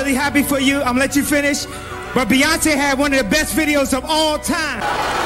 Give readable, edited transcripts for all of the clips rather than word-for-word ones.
really happy for you. I'm gonna let you finish. But Beyoncé had one of the best videos of all time.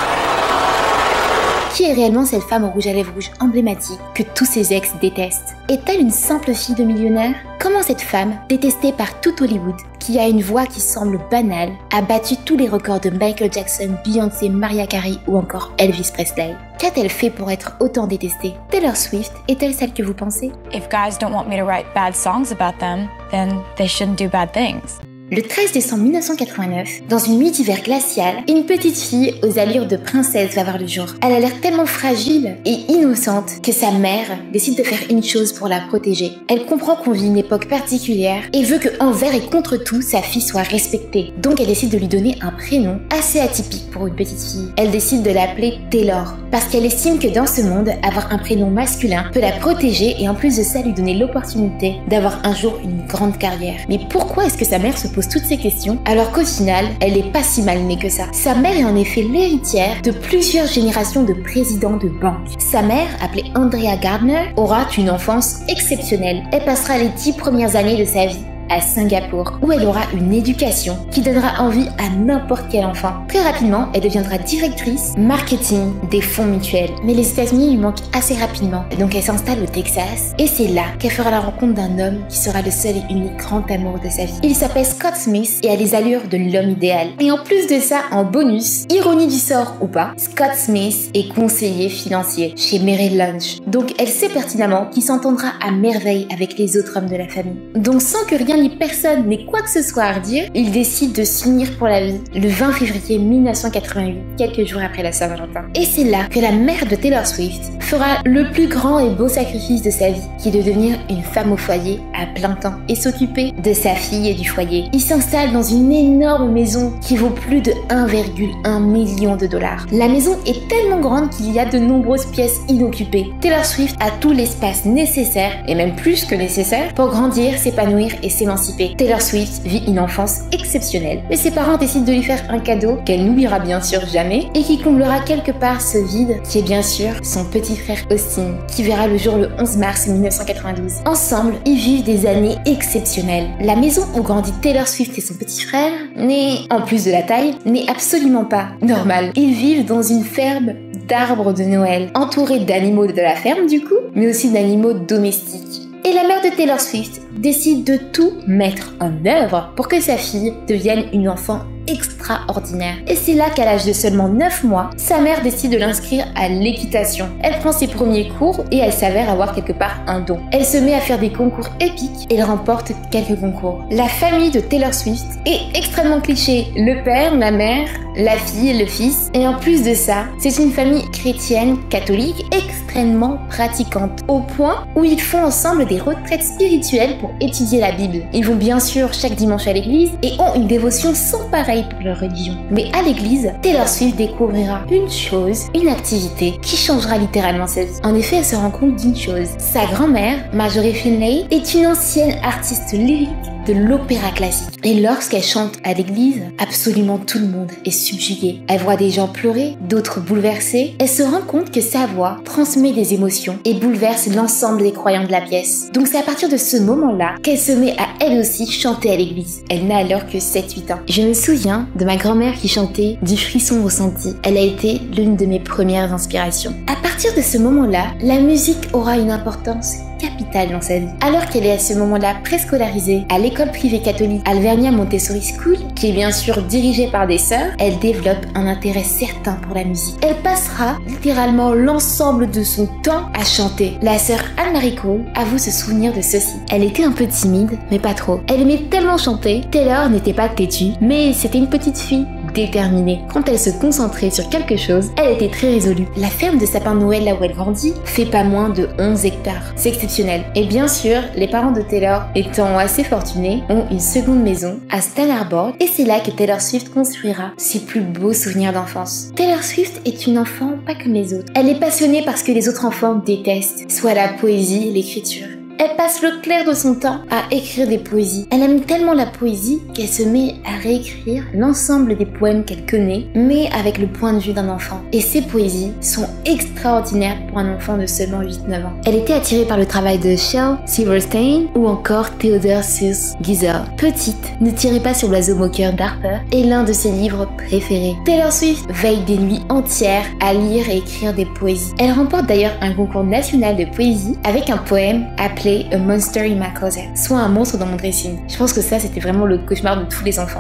Qui est réellement cette femme au rouge à lèvres rouge emblématique que tous ses ex détestent? Est-elle une simple fille de millionnaire? Comment cette femme, détestée par tout Hollywood, qui a une voix qui semble banale, a battu tous les records de Michael Jackson, Beyoncé, Mariah Carey ou encore Elvis Presley? Qu'a-t-elle fait pour être autant détestée? Taylor Swift est-elle celle que vous pensez? If guys don't want me to write bad songs about them, then they shouldn't do bad things. Le 13 décembre 1989, dans une nuit d'hiver glaciale, une petite fille aux allures de princesse va voir le jour. Elle a l'air tellement fragile et innocente que sa mère décide de faire une chose pour la protéger. Elle comprend qu'on vit une époque particulière et veut que envers et contre tout, sa fille soit respectée. Donc elle décide de lui donner un prénom assez atypique pour une petite fille. Elle décide de l'appeler Taylor parce qu'elle estime que dans ce monde, avoir un prénom masculin peut la protéger et en plus de ça lui donner l'opportunité d'avoir un jour une grande carrière. Mais pourquoi est-ce que sa mère se pose toutes ces questions alors qu'au final, elle n'est pas si mal née que ça? Sa mère est en effet l'héritière de plusieurs générations de présidents de banques. Sa mère, appelée Andrea Gardner, aura une enfance exceptionnelle. Elle passera les 10 premières années de sa vie à Singapour, où elle aura une éducation qui donnera envie à n'importe quel enfant. Très rapidement, elle deviendra directrice marketing des fonds mutuels. Mais les États-Unis lui manquent assez rapidement, donc elle s'installe au Texas, et c'est là qu'elle fera la rencontre d'un homme qui sera le seul et unique grand amour de sa vie. Il s'appelle Scott Smith et a les allures de l'homme idéal. Et en plus de ça, en bonus, ironie du sort ou pas, Scott Smith est conseiller financier chez Merrill Lynch. Donc elle sait pertinemment qu'il s'entendra à merveille avec les autres hommes de la famille. Donc sans que rien ni personne n'ait quoi que ce soit à redire, il décide de s'unir pour la vie le 20 février 1988, quelques jours après la Saint-Valentin. Et c'est là que la mère de Taylor Swift fera le plus grand et beau sacrifice de sa vie, qui est de devenir une femme au foyer à plein temps et s'occuper de sa fille et du foyer. Il s'installe dans une énorme maison qui vaut plus de 1,1 million de dollars. La maison est tellement grande qu'il y a de nombreuses pièces inoccupées. Taylor Swift a tout l'espace nécessaire, et même plus que nécessaire, pour grandir, s'épanouir et s'émanciper. Taylor Swift vit une enfance exceptionnelle, mais ses parents décident de lui faire un cadeau qu'elle n'oubliera bien sûr jamais et qui comblera quelque part ce vide qui est bien sûr son petit frère Austin, qui verra le jour le 11 mars 1992. Ensemble, ils vivent des années exceptionnelles. La maison où grandit Taylor Swift et son petit frère n'est, en plus de la taille, n'est absolument pas normale. Ils vivent dans une ferme d'arbres de Noël, entourés d'animaux de la ferme du coup, mais aussi d'animaux domestiques. Et la mère de Taylor Swift décide de tout mettre en œuvre pour que sa fille devienne une enfant extraordinaire. Et c'est là qu'à l'âge de seulement 9 mois, sa mère décide de l'inscrire à l'équitation. Elle prend ses premiers cours et elle s'avère avoir quelque part un don. Elle se met à faire des concours épiques et elle remporte quelques concours. La famille de Taylor Swift est extrêmement cliché. Le père, la mère, la fille et le fils. Et en plus de ça, c'est une famille chrétienne, catholique, extrêmement pratiquante. Au point où ils font ensemble des retraites spirituelles pour étudier la Bible. Ils vont bien sûr chaque dimanche à l'église et ont une dévotion sans pareil pour leur religion. Mais à l'église, Taylor Swift découvrira une chose, une activité qui changera littéralement sa vie. En effet, elle se rend compte d'une chose. Sa grand-mère, Marjorie Finlay, est une ancienne artiste lyrique de l'opéra classique. Et lorsqu'elle chante à l'église, absolument tout le monde est subjugué. Elle voit des gens pleurer, d'autres bouleversés. Elle se rend compte que sa voix transmet des émotions et bouleverse l'ensemble des croyants de la pièce. Donc c'est à partir de ce moment-là qu'elle se met à elle aussi chanter à l'église. Elle n'a alors que 7-8 ans. Je me souviens de ma grand-mère qui chantait du frisson ressenti. Elle a été l'une de mes premières inspirations. À partir de ce moment-là, la musique aura une importance capitale dans sa vie. Alors qu'elle est à ce moment-là préscolarisée à l'école privée catholique Alvernia Montessori School, qui est bien sûr dirigée par des sœurs, elle développe un intérêt certain pour la musique. Elle passera littéralement l'ensemble de son temps à chanter. La sœur Anne-Marie Cole avoue se souvenir de ceci. Elle était un peu timide, mais pas trop. Elle aimait tellement chanter. Taylor n'était pas têtue, mais c'était une petite fille déterminée. Quand elle se concentrait sur quelque chose, elle était très résolue. La ferme de sapin de Noël là où elle grandit fait pas moins de 11 hectares. C'est exceptionnel. Et bien sûr, les parents de Taylor, étant assez fortunés, ont une seconde maison à Stan Arbor et c'est là que Taylor Swift construira ses plus beaux souvenirs d'enfance. Taylor Swift est une enfant pas comme les autres. Elle est passionnée par ce que les autres enfants détestent, soit la poésie et l'écriture. Elle passe le clair de son temps à écrire des poésies. Elle aime tellement la poésie qu'elle se met à réécrire l'ensemble des poèmes qu'elle connaît, mais avec le point de vue d'un enfant. Et ces poésies sont extraordinaires pour un enfant de seulement 8-9 ans. Elle était attirée par le travail de Shel Silverstein ou encore Theodore Seuss Geisel. Petite, Ne tirez pas sur l'oiseau moqueur d'Harper est l'un de ses livres préférés. Taylor Swift veille des nuits entières à lire et écrire des poésies. Elle remporte d'ailleurs un concours national de poésie avec un poème appelé A Monster in My Closet, soit un monstre dans mon dressing. Je pense que ça, c'était vraiment le cauchemar de tous les enfants.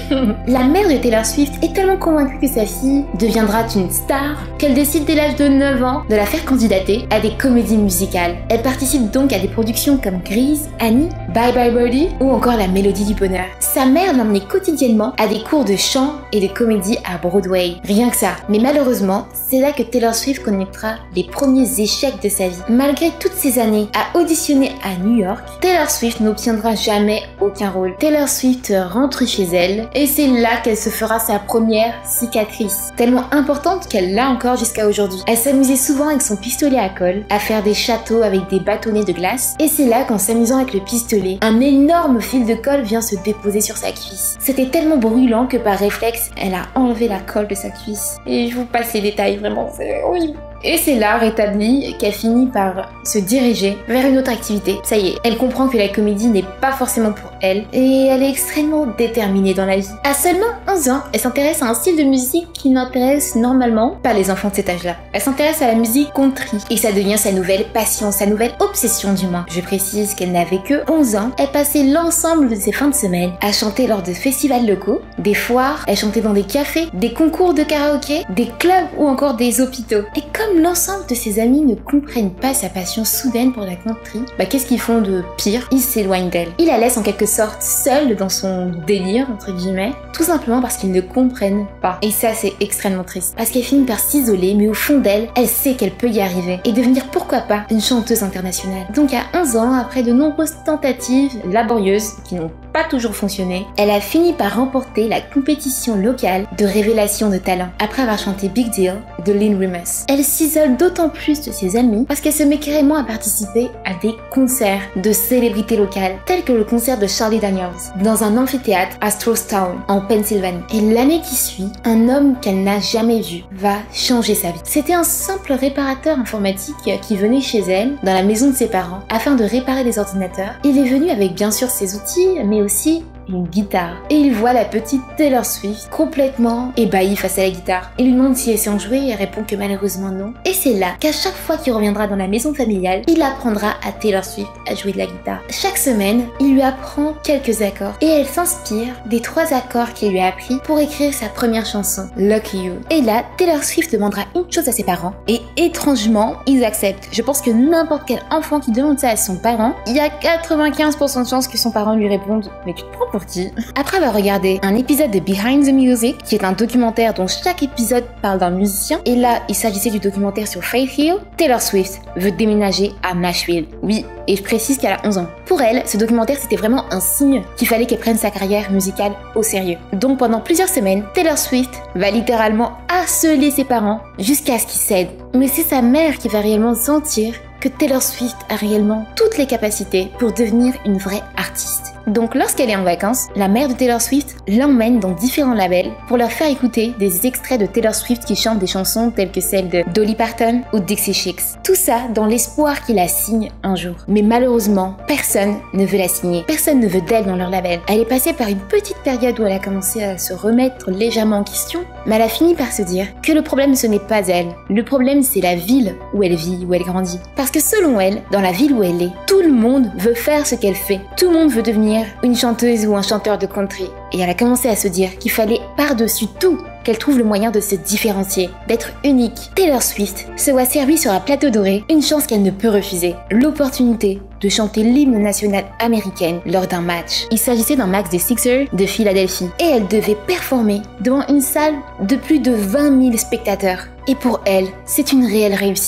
La mère de Taylor Swift est tellement convaincue que sa fille deviendra une star qu'elle décide dès l'âge de 9 ans de la faire candidater à des comédies musicales. Elle participe donc à des productions comme Grease, Annie, Bye Bye Birdie ou encore La Mélodie du Bonheur. Sa mère l'emmenait quotidiennement à des cours de chant et de comédie à Broadway. Rien que ça. Mais malheureusement, c'est là que Taylor Swift connaîtra les premiers échecs de sa vie. Malgré toutes ces années à auditionner à New York, Taylor Swift n'obtiendra jamais aucun rôle. Taylor Swift rentre chez elle et c'est là qu'elle se fera sa première cicatrice, tellement importante qu'elle l'a encore jusqu'à aujourd'hui. Elle s'amusait souvent avec son pistolet à colle, à faire des châteaux avec des bâtonnets de glace, et c'est là qu'en s'amusant avec le pistolet, un énorme fil de colle vient se déposer sur sa cuisse. C'était tellement brûlant que par réflexe, elle a enlevé la colle de sa cuisse. Et je vous passe les détails, vraiment, c'est horrible. Et c'est là, rétablie, qu'elle finit par se diriger vers une autre activité. Ça y est, elle comprend que la comédie n'est pas forcément pour elle et elle est extrêmement déterminée dans la vie. À seulement 11 ans, elle s'intéresse à un style de musique qui n'intéresse normalement pas les enfants de cet âge-là. Elle s'intéresse à la musique country et ça devient sa nouvelle passion, sa nouvelle obsession du moins. Je précise qu'elle n'avait que 11 ans. Elle passait l'ensemble de ses fins de semaine à chanter lors de festivals locaux, des foires, elle chantait dans des cafés, des concours de karaoké, des clubs ou encore des hôpitaux. Et comme l'ensemble de ses amis ne comprennent pas sa passion soudaine pour la country, qu'est-ce qu'ils font de pire? Ils s'éloignent d'elle. Ils la laissent en quelque sorte seule dans son délire, entre guillemets, tout simplement parce qu'ils ne comprennent pas. Et ça, c'est extrêmement triste. Parce qu'elle finit par s'isoler, mais au fond d'elle, elle sait qu'elle peut y arriver et devenir, pourquoi pas, une chanteuse internationale. Donc à 11 ans, après de nombreuses tentatives laborieuses qui n'ont pas toujours fonctionné, elle a fini par remporter la compétition locale de révélation de talent après avoir chanté Big Deal de Lynn Rimas. Elle s'isole d'autant plus de ses amis parce qu'elle se met carrément à participer à des concerts de célébrités locales, tels que le concert de Charlie Daniels dans un amphithéâtre à Strausstown en Pennsylvanie. Et l'année qui suit, un homme qu'elle n'a jamais vu va changer sa vie. C'était un simple réparateur informatique qui venait chez elle dans la maison de ses parents afin de réparer des ordinateurs. Il est venu avec bien sûr ses outils, mais aussi une guitare. Et il voit la petite Taylor Swift complètement ébahie face à la guitare. Il lui demande si elle sait en jouer et elle répond que malheureusement non. Et c'est là qu'à chaque fois qu'il reviendra dans la maison familiale, il apprendra à Taylor Swift à jouer de la guitare. Chaque semaine, il lui apprend quelques accords et elle s'inspire des 3 accords qu'il lui a appris pour écrire sa première chanson, Lucky You. Et là, Taylor Swift demandera une chose à ses parents et étrangement, ils acceptent. Je pense que n'importe quel enfant qui demande ça à son parent, il y a 95% de chances que son parent lui réponde « Mais tu te prends pour qui ?» Après avoir regardé un épisode de Behind the Music, qui est un documentaire dont chaque épisode parle d'un musicien, et là, il s'agissait du documentaire sur Faith Hill, Taylor Swift veut déménager à Nashville. Oui, et je précise qu'elle a 11 ans. Pour elle, ce documentaire, c'était vraiment un signe qu'il fallait qu'elle prenne sa carrière musicale au sérieux. Donc pendant plusieurs semaines, Taylor Swift va littéralement harceler ses parents jusqu'à ce qu'ils cèdent. Mais c'est sa mère qui va réellement sentir que Taylor Swift a réellement toutes les capacités pour devenir une vraie artiste. Donc lorsqu'elle est en vacances, la mère de Taylor Swift l'emmène dans différents labels pour leur faire écouter des extraits de Taylor Swift qui chante des chansons telles que celles de Dolly Parton ou Dixie Chicks. Tout ça dans l'espoir qu'il la signe un jour. Mais malheureusement, personne ne veut la signer. Personne ne veut d'elle dans leur label. Elle est passée par une petite période où elle a commencé à se remettre légèrement en question, mais elle a fini par se dire que le problème ce n'est pas elle. Le problème c'est la ville où elle vit, où elle grandit. Parce que selon elle, dans la ville où elle est, tout le monde veut faire ce qu'elle fait. Tout le monde veut devenir une chanteuse ou un chanteur de country. Et elle a commencé à se dire qu'il fallait par-dessus tout qu'elle trouve le moyen de se différencier, d'être unique. Taylor Swift se voit servir sur un plateau doré une chance qu'elle ne peut refuser, l'opportunité de chanter l'hymne national américain lors d'un match. Il s'agissait d'un match des Sixers de Philadelphie et elle devait performer devant une salle de plus de 20 000 spectateurs. Et pour elle, c'est une réelle réussite.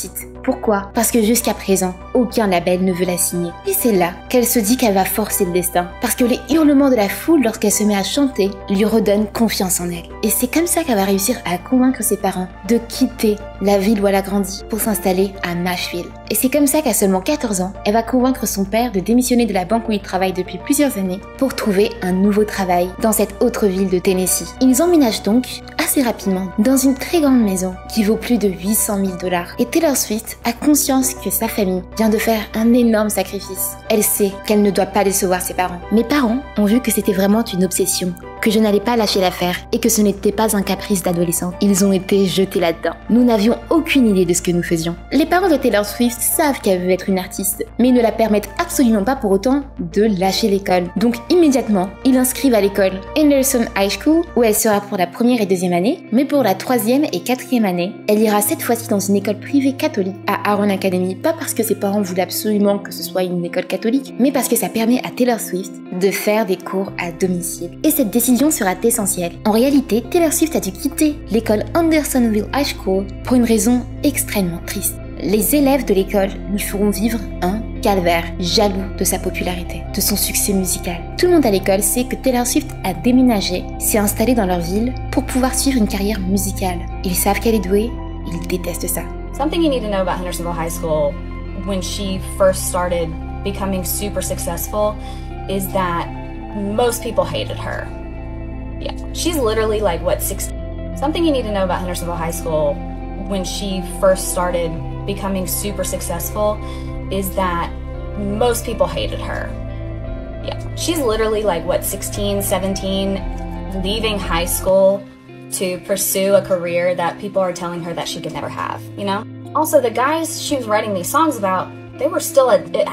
pourquoi? Parce que jusqu'à présent, aucun label ne veut la signer. Et c'est là qu'elle se dit qu'elle va forcer le destin. Parce que les hurlements de la foule lorsqu'elle se met à chanter lui redonnent confiance en elle. Et c'est comme ça qu'elle va réussir à convaincre ses parents de quitter la ville où elle a grandi pour s'installer à Nashville. Et c'est comme ça qu'à seulement 14 ans, elle va convaincre son père de démissionner de la banque où il travaille depuis plusieurs années pour trouver un nouveau travail dans cette autre ville de Tennessee. Ils emménagent donc assez rapidement dans une très grande maison qui vaut plus de 800 000 $. Et Taylor Swift a conscience que sa famille vient de faire un énorme sacrifice. Elle sait qu'elle ne doit pas décevoir ses parents. Mes parents ont vu que c'était vraiment une obsession, que je n'allais pas lâcher l'affaire et que ce n'était pas un caprice d'adolescent. Ils ont été jetés là-dedans. Nous n'avions aucune idée de ce que nous faisions. Les parents de Taylor Swift savent qu'elle veut être une artiste, mais ils ne la permettent absolument pas pour autant de lâcher l'école. Donc immédiatement, ils l'inscrivent à l'école Henderson High School, où elle sera pour la première et deuxième année, mais pour la troisième et quatrième année, elle ira cette fois-ci dans une école privée catholique à Aaron Academy, pas parce que ses parents voulaient absolument que ce soit une école catholique, mais parce que ça permet à Taylor Swift de faire des cours à domicile. Et cette décision sera essentielle. En réalité, Taylor Swift a dû quitter l'école Andersonville High School pour une raison extrêmement triste. Les élèves de l'école lui feront vivre un calvaire, jaloux de sa popularité, de son succès musical. Tout le monde à l'école sait que Taylor Swift a déménagé, s'est installée dans leur ville pour pouvoir suivre une carrière musicale. Ils savent qu'elle est douée, ils détestent ça. Something you need to know about Hendersonville High School when she first started becoming super successful is that most people hated her. Yeah, she's literally like, what, 16? Something you need to know about Hendersonville High School when she first started becoming super successful is that most people hated her. Yeah, she's literally like, what, 16, 17, leaving high school to pursue a career that people are telling her that she could never have, you know? Also, the guys she was writing these songs about, they were still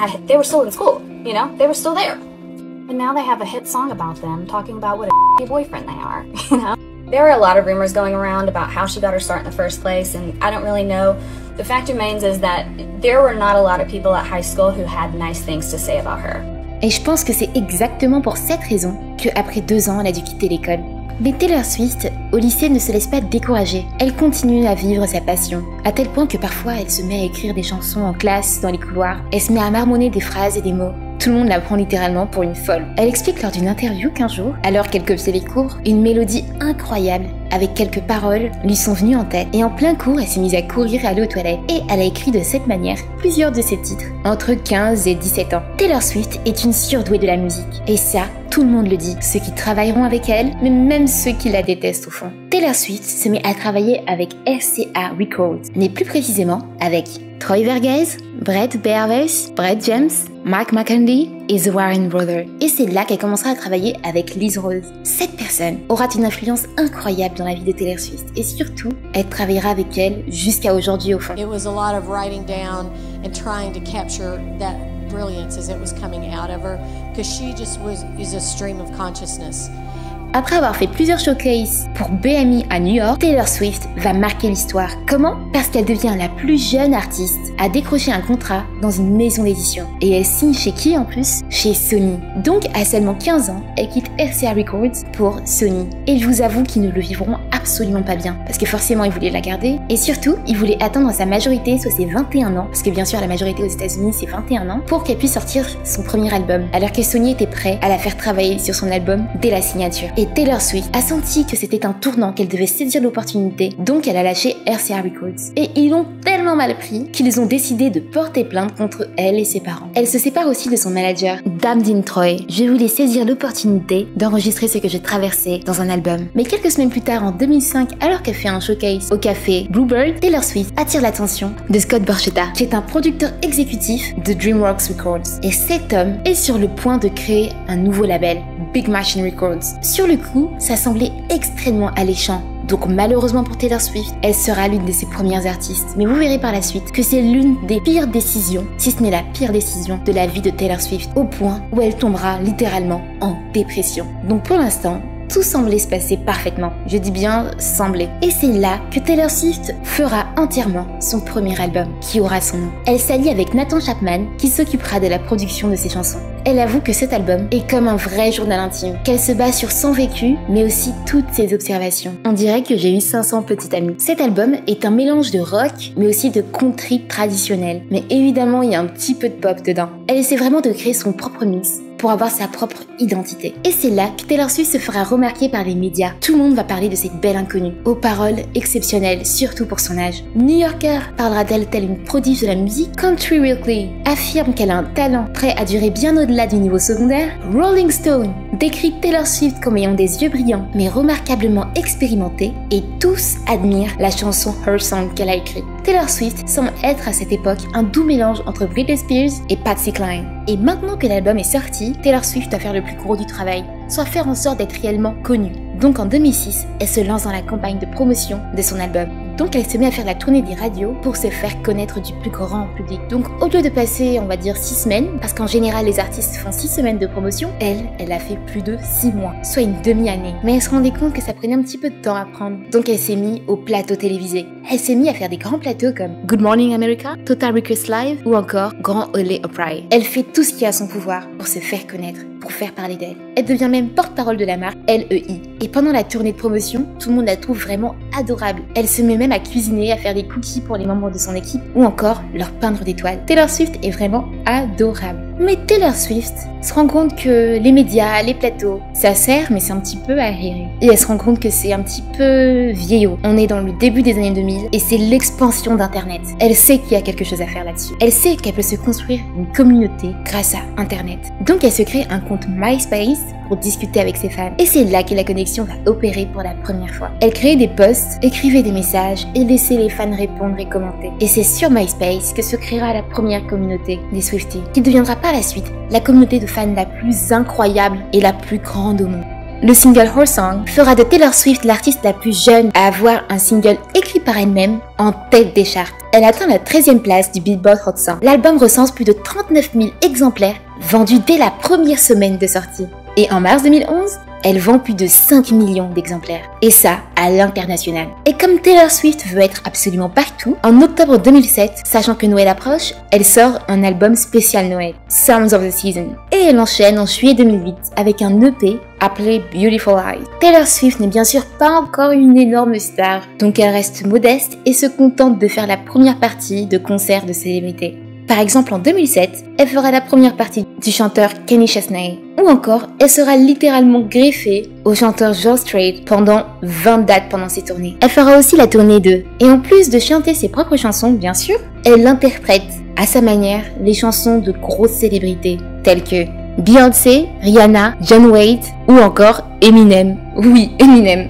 in school, you know? They were still there. And now they have a hit song about them, talking about what a boyfriend they are, you know? There are a lot of rumors going around about how she got her start in the first place, and I don't really know. The fact remains is that there were not a lot of people at high school who had nice things to say about her. Et je pense que c'est exactement pour cette raison qu'après 2 ans, elle a dû quitter l'école. Mais Taylor Swift, au lycée, ne se laisse pas décourager. Elle continue à vivre sa passion, à tel point que parfois elle se met à écrire des chansons en classe, dans les couloirs. Elle se met à marmonner des phrases et des mots. Tout le monde la prend littéralement pour une folle. Elle explique lors d'une interview qu'un jour, alors qu'elle copiait les cours, une mélodie incroyable avec quelques paroles lui sont venues en tête. Et en plein cours, elle s'est mise à courir, aller aux toilettes. Et elle a écrit de cette manière plusieurs de ses titres, entre 15 et 17 ans. Taylor Swift est une surdouée de la musique. Et ça, tout le monde le dit. Ceux qui travailleront avec elle, mais même ceux qui la détestent au fond. Taylor Swift se met à travailler avec RCA Records, mais plus précisément avec Troy Vergez, Brett Beavers, Brett James, Mark McCandy et The Warren Brothers. Et c'est là qu'elle commencera à travailler avec Liz Rose. Cette personne aura une influence incroyable dans la vie de Taylor Swift et surtout, elle travaillera avec elle jusqu'à aujourd'hui au fond. It was a lot of writing down and trying to capture that brilliance as it was coming out of her because she just is a stream of consciousness. Après avoir fait plusieurs showcases pour BMI à New York, Taylor Swift va marquer l'histoire. Comment? Parce qu'elle devient la plus jeune artiste à décrocher un contrat dans une maison d'édition. Et elle signe chez qui en plus? Chez Sony. Donc à seulement 15 ans, elle quitte RCA Records pour Sony. Et je vous avoue qu'ils ne le vivront absolument pas bien. Parce que forcément, ils voulaient la garder. Et surtout, ils voulaient attendre sa majorité, soit ses 21 ans. Parce que bien sûr, la majorité aux États-Unis, c'est 21 ans. Pour qu'elle puisse sortir son premier album. Alors que Sony était prêt à la faire travailler sur son album dès la signature. Et Taylor Swift a senti que c'était un tournant, qu'elle devait saisir l'opportunité, donc elle a lâché RCA Records. Et ils l'ont tellement mal pris qu'ils ont décidé de porter plainte contre elle et ses parents. Elle se sépare aussi de son manager, Damdin Troy. Je voulais saisir l'opportunité d'enregistrer ce que j'ai traversé dans un album. Mais quelques semaines plus tard, en 2005, alors qu'elle fait un showcase au café Bluebird, Taylor Swift attire l'attention de Scott Borchetta, qui est un producteur exécutif de DreamWorks Records. Et cet homme est sur le point de créer un nouveau label, Big Machine Records. Sur le coup, ça semblait extrêmement alléchant. Donc malheureusement pour Taylor Swift, elle sera l'une de ses premières artistes. Mais vous verrez par la suite que c'est l'une des pires décisions, si ce n'est la pire décision de la vie de Taylor Swift, au point où elle tombera littéralement en dépression. Donc pour l'instant, tout semblait se passer parfaitement. Je dis bien semblait. Et c'est là que Taylor Swift fera entièrement son premier album, qui aura son nom. Elle s'allie avec Nathan Chapman, qui s'occupera de la production de ses chansons. Elle avoue que cet album est comme un vrai journal intime, qu'elle se base sur son vécu, mais aussi toutes ses observations. On dirait que j'ai eu 500 petits amis. Cet album est un mélange de rock, mais aussi de country traditionnel. Mais évidemment, il y a un petit peu de pop dedans. Elle essaie vraiment de créer son propre mix pour avoir sa propre identité. Et c'est là que Taylor Swift se fera remarquer par les médias. Tout le monde va parler de cette belle inconnue, aux paroles exceptionnelles, surtout pour son âge. New Yorker parlera d'elle telle une prodige de la musique. Country Weekly affirme qu'elle a un talent prêt à durer bien au-delà du niveau secondaire. Rolling Stone décrit Taylor Swift comme ayant des yeux brillants, mais remarquablement expérimentés, et tous admirent la chanson Her Song qu'elle a écrite. Taylor Swift semble être à cette époque un doux mélange entre Britney Spears et Patsy Cline. Et maintenant que l'album est sorti, Taylor Swift doit faire le plus gros du travail, soit faire en sorte d'être réellement connue. Donc en 2006, elle se lance dans la campagne de promotion de son album. Donc elle se met à faire la tournée des radios pour se faire connaître du plus grand public. Donc au lieu de passer, on va dire 6 semaines, parce qu'en général les artistes font 6 semaines de promotion, elle a fait plus de 6 mois, soit une demi-année. Mais elle se rendait compte que ça prenait un petit peu de temps à prendre. Donc elle s'est mise au plateau télévisé. Elle s'est mise à faire des grands plateaux comme Good Morning America, Total Request Live ou encore Grand Ole Opry. Elle fait tout ce qui est à son pouvoir pour se faire connaître, pour faire parler d'elle. Elle devient même porte-parole de la marque LEI. Et pendant la tournée de promotion, tout le monde la trouve vraiment adorable. Elle se met même à cuisiner, à faire des cookies pour les membres de son équipe ou encore leur peindre des toiles. Taylor Swift est vraiment adorable. Mais Taylor Swift se rend compte que les médias, les plateaux, ça sert mais c'est un petit peu arriéré. Et elle se rend compte que c'est un petit peu vieillot. On est dans le début des années 2000 et c'est l'expansion d'Internet. Elle sait qu'il y a quelque chose à faire là-dessus. Elle sait qu'elle peut se construire une communauté grâce à Internet. Donc elle se crée un compte MySpace pour discuter avec ses fans. Et c'est là que la connexion va opérer pour la première fois. Elle créait des posts, écrivait des messages et laissait les fans répondre et commenter. Et c'est sur MySpace que se créera la première communauté des Swifties, qui deviendra par la suite la communauté de fans la plus incroyable et la plus grande au monde. Le single Her Song fera de Taylor Swift l'artiste la plus jeune à avoir un single écrit par elle-même en tête des charts. Elle atteint la 13e place du Billboard Hot 100. L'album recense plus de 39 000 exemplaires vendus dès la première semaine de sortie. Et en mars 2011, elle vend plus de 5 millions d'exemplaires. Et ça, à l'international. Et comme Taylor Swift veut être absolument partout, en octobre 2007, sachant que Noël approche, elle sort un album spécial Noël, Songs of the Season. Et elle enchaîne en juillet 2008 avec un EP appelé Beautiful Eyes. Taylor Swift n'est bien sûr pas encore une énorme star, donc elle reste modeste et se contente de faire la première partie de concerts de célébrités. Par exemple, en 2007, elle fera la première partie du chanteur Kenny Chesney. Ou encore, elle sera littéralement greffée au chanteur George Strait pendant 20 dates pendant ses tournées. Elle fera aussi la tournée 2. Et en plus de chanter ses propres chansons, bien sûr, elle interprète à sa manière les chansons de grosses célébrités, telles que Beyoncé, Rihanna, John Waite ou encore Eminem. Oui, Eminem.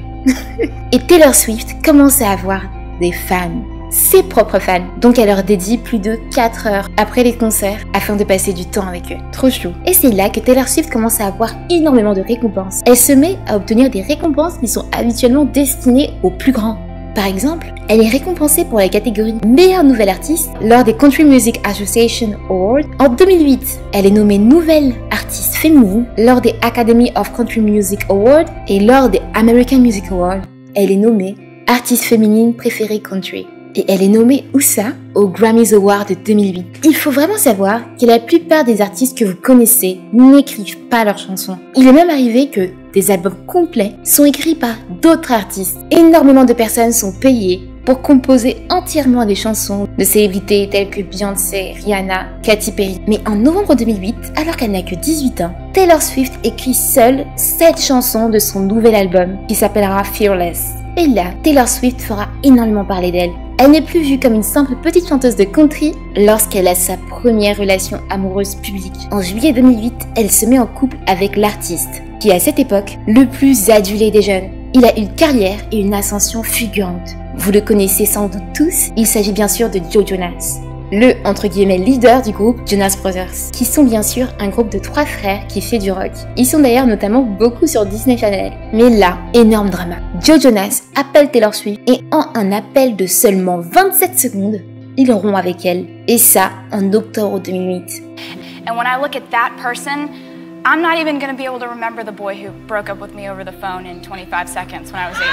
Et Taylor Swift commence à avoir des fans. Ses propres fans. Donc elle leur dédie plus de 4 heures après les concerts afin de passer du temps avec eux. Trop chou. Et c'est là que Taylor Swift commence à avoir énormément de récompenses. Elle se met à obtenir des récompenses qui sont habituellement destinées aux plus grands. Par exemple, elle est récompensée pour la catégorie Meilleure Nouvelle Artiste lors des Country Music Association Awards. En 2008, elle est nommée Nouvelle Artiste Féminine lors des Academy of Country Music Awards et lors des American Music Awards. Elle est nommée Artiste Féminine Préférée Country. Et elle est nommée où ça? Au Grammys Awards de 2008. Il faut vraiment savoir que la plupart des artistes que vous connaissez n'écrivent pas leurs chansons. Il est même arrivé que des albums complets sont écrits par d'autres artistes. Énormément de personnes sont payées pour composer entièrement des chansons de célébrités telles que Beyoncé, Rihanna, Katy Perry. Mais en novembre 2008, alors qu'elle n'a que 18 ans, Taylor Swift écrit seule 7 chansons de son nouvel album qui s'appellera Fearless. Et là, Taylor Swift fera énormément parler d'elle. Elle n'est plus vue comme une simple petite chanteuse de country lorsqu'elle a sa première relation amoureuse publique. En juillet 2008, elle se met en couple avec l'artiste, qui est à cette époque le plus adulé des jeunes. Il a une carrière et une ascension fulgurante. Vous le connaissez sans doute tous, il s'agit bien sûr de Joe Jonas. Le, entre guillemets, leader du groupe Jonas Brothers, qui sont bien sûr un groupe de 3 frères qui fait du rock. Ils sont d'ailleurs notamment beaucoup sur Disney Channel. Mais là, énorme drama. Joe Jonas appelle Taylor Swift et en un appel de seulement 27 secondes, il rompt avec elle. Et ça, en octobre 2008. And when I look at that person, I'm not even going to be able to remember the boy who broke up with me over the phone in 25 seconds when I was 18.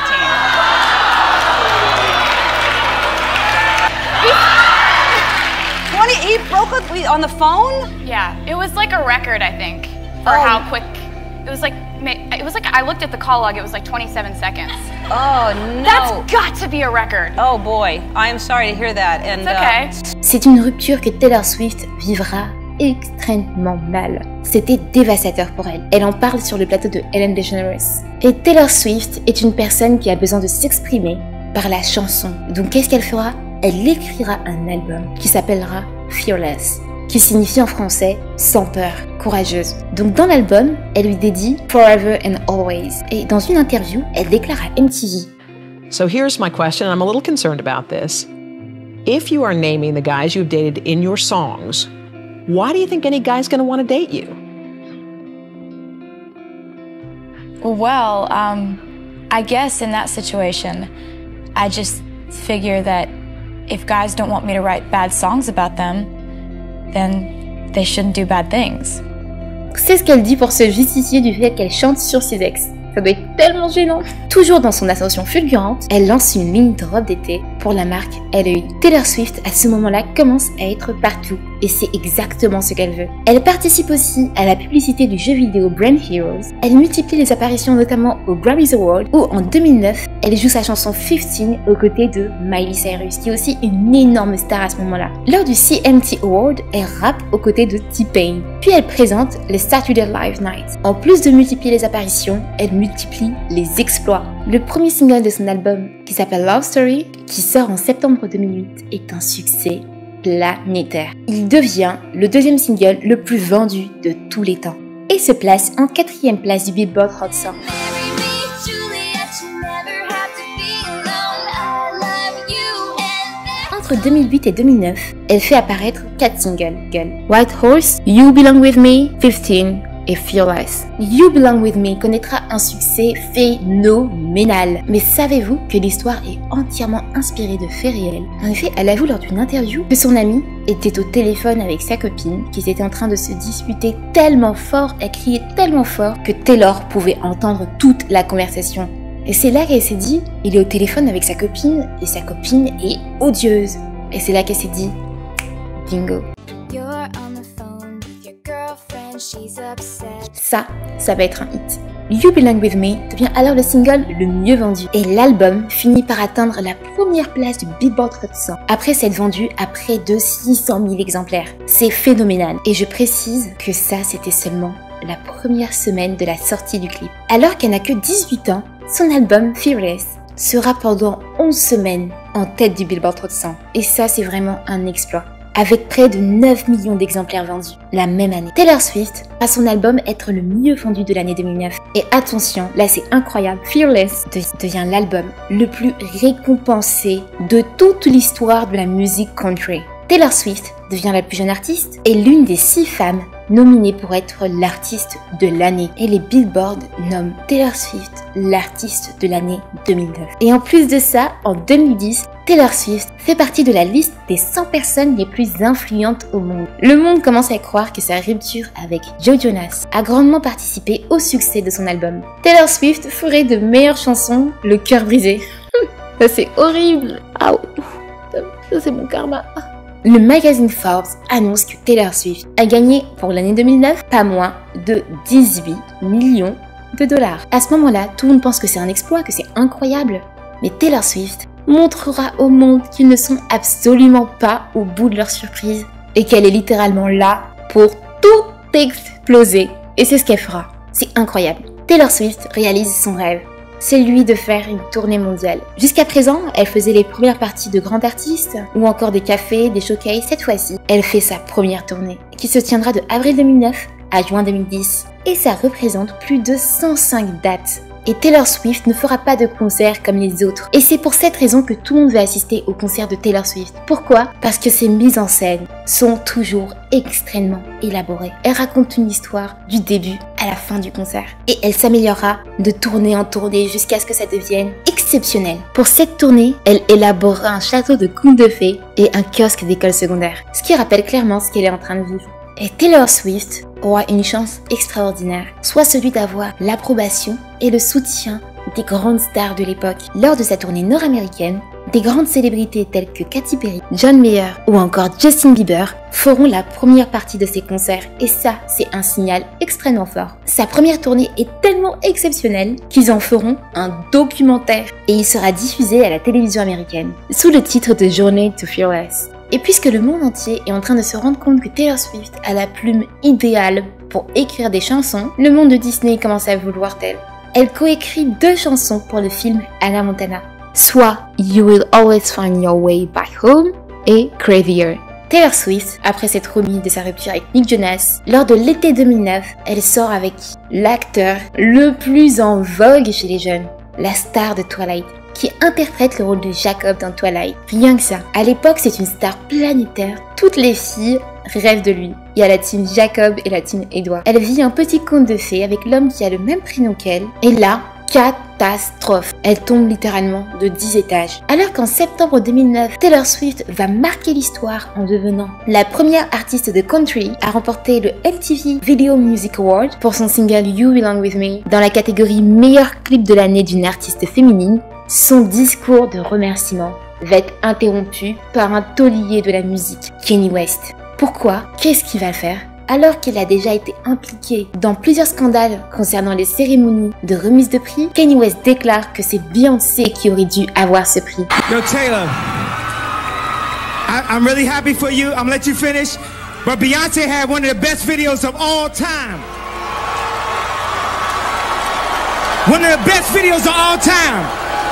He broke up on the phone? Yeah, it was like a record, I think, for how quick. It was like I looked at the call log, it was like 27 seconds. Oh no. That's got to be a record. Oh boy, I am sorry to hear that. And It's okay. C'est une rupture que Taylor Swift vivra extrêmement mal. C'était dévastateur pour elle. Elle en parle sur le plateau de Ellen DeGeneres. Et Taylor Swift est une personne qui a besoin de s'exprimer par la chanson. Donc qu'est-ce qu'elle fera? Elle écrira un album qui s'appellera Fearless, qui signifie en français sans peur, courageuse. Donc dans l'album, elle lui dédie Forever and Always. Et dans une interview, elle déclare à MTV: So here's my question, and I'm a little concerned about this. If you are naming the guys you've dated in your songs, why do you think any guy's going to want to date you? Well, I guess in that situation, I just figure that if guys don't want me to write bad songs about them, then they shouldn't do bad things. C'est ce qu'elle dit pour se justifier du fait qu'elle chante sur ses ex. Ça doit être tellement gênant. Toujours dans son ascension fulgurante, elle lance une ligne de robe d'été pour la marque LEI. Taylor Swift, à ce moment-là, commence à être partout. Et c'est exactement ce qu'elle veut. Elle participe aussi à la publicité du jeu vidéo Brand Heroes. Elle multiplie les apparitions notamment au Grammys Awards, où en 2009, elle joue sa chanson 15 aux côtés de Miley Cyrus, qui est aussi une énorme star à ce moment-là. Lors du CMT Award, elle rappe aux côtés de T-Pain. Puis elle présente les Saturday Live Night. En plus de multiplier les apparitions, elle multiplie les exploits. Le premier single de son album, qui s'appelle Love Story, qui sort en septembre 2008, est un succès planétaire. Il devient le deuxième single le plus vendu de tous les temps et se place en 4e place du Billboard Hot 100. Entre 2008 et 2009, elle fait apparaître 4 singles: White Horse, You Belong With Me, 15 et Fearless. You Belong With Me connaîtra un succès phénoménal. Mais savez-vous que l'histoire est entièrement inspirée de faits réels? En effet, elle avoue lors d'une interview que son amie était au téléphone avec sa copine, qu'ils étaient en train de se disputer tellement fort, elle criait tellement fort que Taylor pouvait entendre toute la conversation. Et c'est là qu'elle s'est dit, il est au téléphone avec sa copine et sa copine est odieuse. Et c'est là qu'elle s'est dit, bingo. Ça va être un hit. You Belong With Me devient alors le single le mieux vendu et l'album finit par atteindre la première place du Billboard Hot 100 après s'être vendu à près de 600 000 exemplaires. C'est phénoménal et je précise que ça c'était seulement la première semaine de la sortie du clip. Alors qu'elle n'a que 18 ans, son album Fearless sera pendant 11 semaines en tête du Billboard Hot 100 et ça c'est vraiment un exploit. Avec près de 9 millions d'exemplaires vendus la même année. Taylor Swift a son album être le mieux vendu de l'année 2009. Et attention, là c'est incroyable, Fearless devient l'album le plus récompensé de toute l'histoire de la musique country. Taylor Swift devient la plus jeune artiste et l'une des 6 femmes nominées pour être l'artiste de l'année. Et les Billboard nomment Taylor Swift l'artiste de l'année 2009. Et en plus de ça, en 2010, Taylor Swift fait partie de la liste des 100 personnes les plus influentes au monde. Le monde commence à croire que sa rupture avec Joe Jonas a grandement participé au succès de son album. Taylor Swift ferait de meilleures chansons, le cœur brisé. Ça c'est horrible. Ah, ça c'est mon karma. Le magazine Forbes annonce que Taylor Swift a gagné pour l'année 2009 pas moins de 18 millions de dollars. À ce moment-là, tout le monde pense que c'est un exploit, que c'est incroyable. Mais Taylor Swift montrera au monde qu'ils ne sont absolument pas au bout de leur surprise et qu'elle est littéralement là pour tout exploser. Et c'est ce qu'elle fera. C'est incroyable. Taylor Swift réalise son rêve, celui de faire une tournée mondiale. Jusqu'à présent, elle faisait les premières parties de grands artistes ou encore des cafés, des showcases. Cette fois-ci, elle fait sa première tournée qui se tiendra de avril 2009 à juin 2010 et ça représente plus de 105 dates. Et Taylor Swift ne fera pas de concert comme les autres. Et c'est pour cette raison que tout le monde veut assister au concert de Taylor Swift. Pourquoi? Parce que ses mises en scène sont toujours extrêmement élaborées. Elle raconte une histoire du début à la fin du concert. Et elle s'améliorera de tournée en tournée jusqu'à ce que ça devienne exceptionnel. Pour cette tournée, elle élaborera un château de contes de fées et un kiosque d'école secondaire. Ce qui rappelle clairement ce qu'elle est en train de vivre. Et Taylor Swift aura une chance extraordinaire, soit celui d'avoir l'approbation et le soutien des grandes stars de l'époque. Lors de sa tournée nord-américaine, des grandes célébrités telles que Katy Perry, John Mayer ou encore Justin Bieber feront la première partie de ses concerts et ça, c'est un signal extrêmement fort. Sa première tournée est tellement exceptionnelle qu'ils en feront un documentaire et il sera diffusé à la télévision américaine sous le titre de Journey to Fearless. Et puisque le monde entier est en train de se rendre compte que Taylor Swift a la plume idéale pour écrire des chansons, le monde de Disney commence à vouloir d'elle. Elle coécrit 2 chansons pour le film Hannah Montana, soit You Will Always Find Your Way Back Home et Crazier. Taylor Swift, après s'être remise de sa rupture avec Nick Jonas, lors de l'été 2009, elle sort avec l'acteur le plus en vogue chez les jeunes, la star de Twilight, qui interprète le rôle de Jacob dans Twilight. Rien que ça. À l'époque, c'est une star planétaire. Toutes les filles rêvent de lui. Il y a la team Jacob et la team Edward. Elle vit un petit conte de fées avec l'homme qui a le même prénom qu'elle. Et là, catastrophe. Elle tombe littéralement de 10 étages. Alors qu'en septembre 2009, Taylor Swift va marquer l'histoire en devenant la première artiste de country à remporter le MTV Video Music Award pour son single You Belong With Me dans la catégorie meilleur clip de l'année d'une artiste féminine. Son discours de remerciement va être interrompu par un taulier de la musique, Kanye West. Pourquoi? Qu'est-ce qu'il va faire? Alors qu'il a déjà été impliqué dans plusieurs scandales concernant les cérémonies de remise de prix, Kanye West déclare que c'est Beyoncé qui aurait dû avoir ce prix. Yo, Taylor, I'm really happy for you. I'm gonna let you finish. But Beyonce had one of the best videos of all time. One of the best videos of all time.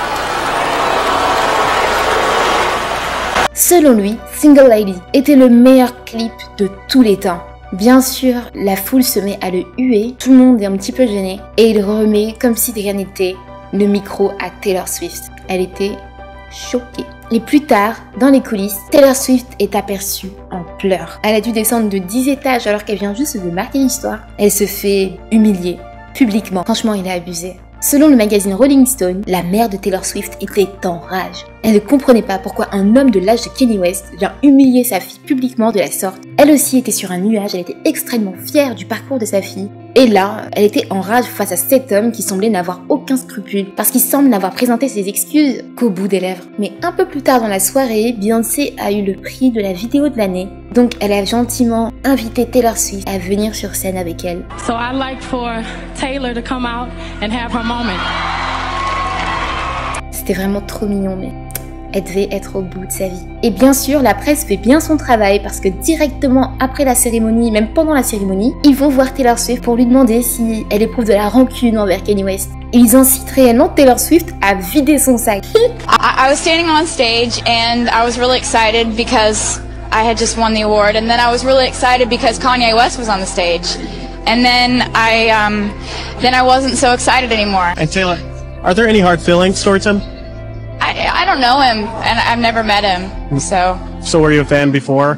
Selon lui, Single Lady était le meilleur clip de tous les temps. Bien sûr, la foule se met à le huer, tout le monde est un petit peu gêné, et il remet, comme si de rien n'était, le micro à Taylor Swift. Elle était choquée. Et plus tard, dans les coulisses, Taylor Swift est aperçue en pleurs. Elle a dû descendre de 10 étages alors qu'elle vient juste de marquer l'histoire. Elle se fait humilier, publiquement. Franchement, il a abusé. Selon le magazine Rolling Stone, la mère de Taylor Swift était en rage. Elle ne comprenait pas pourquoi un homme de l'âge de Kanye West vient humilier sa fille publiquement de la sorte. Elle aussi était sur un nuage, elle était extrêmement fière du parcours de sa fille. Et là, elle était en rage face à cet homme qui semblait n'avoir aucun scrupule, parce qu'il semble n'avoir présenté ses excuses qu'au bout des lèvres. Mais un peu plus tard dans la soirée, Beyoncé a eu le prix de la vidéo de l'année. Donc elle a gentiment invité Taylor Swift à venir sur scène avec elle. So I'd like for Taylor to come out and have her moment. C'était vraiment trop mignon, mais elle devait être au bout de sa vie. Et bien sûr, la presse fait bien son travail parce que directement après la cérémonie, même pendant la cérémonie, ils vont voir Taylor Swift pour lui demander si elle éprouve de la rancune envers Kanye West. Et ils incitent réellement Taylor Swift à vider son sac. I was standing on stage and I was really excited because I had just won the award, and then I was really excited because Kanye West was on the stage. And then I wasn't so excited anymore. And Taylor, are there any hard feelings towards him? I don't know him, and I've never met him, so. So were you a fan before?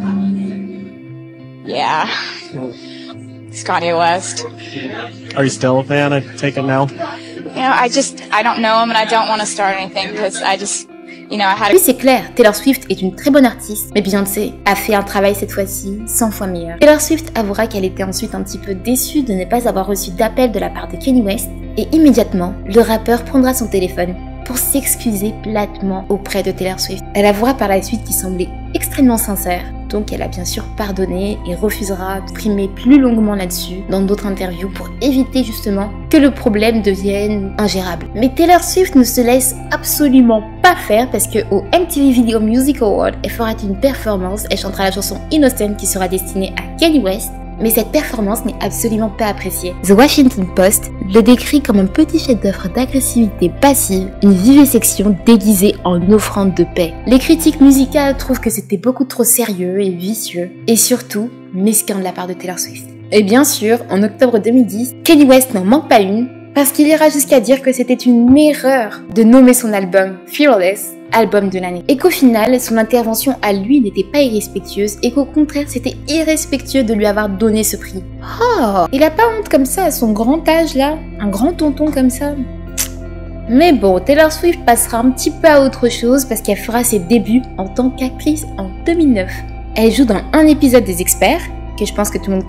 Yeah. It's Kanye West. Are you still a fan? I take it now. You know, I don't know him, and I don't want to start anything because I just, you know, I had. Oui, c'est clair, Taylor Swift est une très bonne artiste, mais Beyoncé a fait un travail cette fois-ci 100 fois meilleur. Taylor Swift avouera qu'elle était ensuite un petit peu déçue de ne pas avoir reçu d'appel de la part de Kanye West, et immédiatement, le rappeur prendra son téléphone pour s'excuser platement auprès de Taylor Swift. Elle avouera par la suite qu'il semblait extrêmement sincère, donc elle a bien sûr pardonné et refusera d'exprimer plus longuement là-dessus dans d'autres interviews pour éviter justement que le problème devienne ingérable. Mais Taylor Swift ne se laisse absolument pas faire parce que au MTV Video Music Award, elle fera une performance, elle chantera la chanson Innocent qui sera destinée à Kanye West. Mais cette performance n'est absolument pas appréciée. The Washington Post le décrit comme un petit chef-d'œuvre d'agressivité passive, une vivisection déguisée en offrande de paix. Les critiques musicales trouvent que c'était beaucoup trop sérieux et vicieux, et surtout mesquin de la part de Taylor Swift. Et bien sûr, en octobre 2010, Kanye West n'en manque pas une, parce qu'il ira jusqu'à dire que c'était une erreur de nommer son album Fearless album de l'année. Et qu'au final, son intervention à lui n'était pas irrespectueuse et qu'au contraire, c'était irrespectueux de lui avoir donné ce prix. Oh, il a pas honte comme ça à son grand âge là, un grand tonton comme ça. Mais bon, Taylor Swift passera un petit peu à autre chose parce qu'elle fera ses débuts en tant qu'actrice en 2009. Elle joue dans un épisode des Experts, que je pense que tout le monde connaît,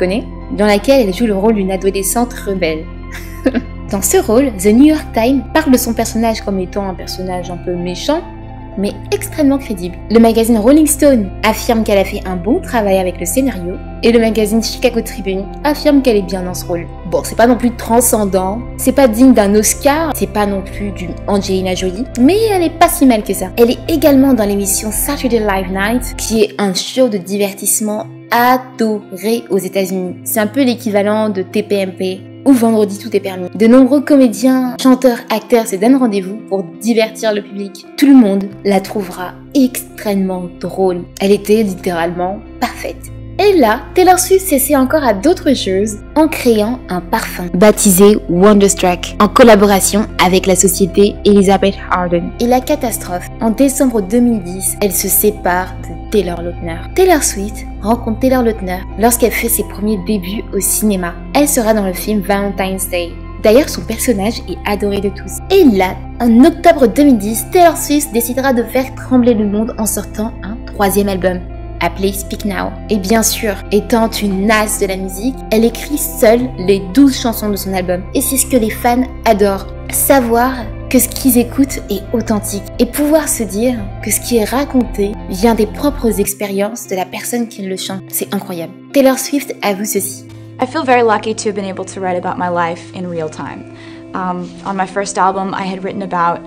dans laquelle elle joue le rôle d'une adolescente rebelle. Dans ce rôle, The New York Times parle de son personnage comme étant un personnage un peu méchant, mais extrêmement crédible. Le magazine Rolling Stone affirme qu'elle a fait un bon travail avec le scénario, et le magazine Chicago Tribune affirme qu'elle est bien dans ce rôle. Bon, c'est pas non plus transcendant, c'est pas digne d'un Oscar, c'est pas non plus du Angelina Jolie, mais elle est pas si mal que ça. Elle est également dans l'émission Saturday Live Night, qui est un show de divertissement adoré aux États-Unis. C'est un peu l'équivalent de TPMP, ou Vendredi tout est permis. De nombreux comédiens, chanteurs, acteurs se donnent rendez-vous pour divertir le public. Tout le monde la trouvera extrêmement drôle. Elle était littéralement parfaite. Et là, Taylor Swift s'essaie encore à d'autres choses en créant un parfum baptisé Wonderstruck en collaboration avec la société Elizabeth Arden. Et la catastrophe, en décembre 2010, elle se sépare de Taylor Lautner. Taylor Swift rencontre Taylor Lautner lorsqu'elle fait ses premiers débuts au cinéma. Elle sera dans le film Valentine's Day. D'ailleurs, son personnage est adoré de tous. Et là, en octobre 2010, Taylor Swift décidera de faire trembler le monde en sortant un troisième album, appelé Speak Now. Et bien sûr, étant une as de la musique, elle écrit seule les 12 chansons de son album. Et c'est ce que les fans adorent. Savoir que ce qu'ils écoutent est authentique. Et pouvoir se dire que ce qui est raconté vient des propres expériences de la personne qui le chante. C'est incroyable. Taylor Swift avoue ceci. I feel very lucky to have been able to write about my life in real time. On my first album, I had written about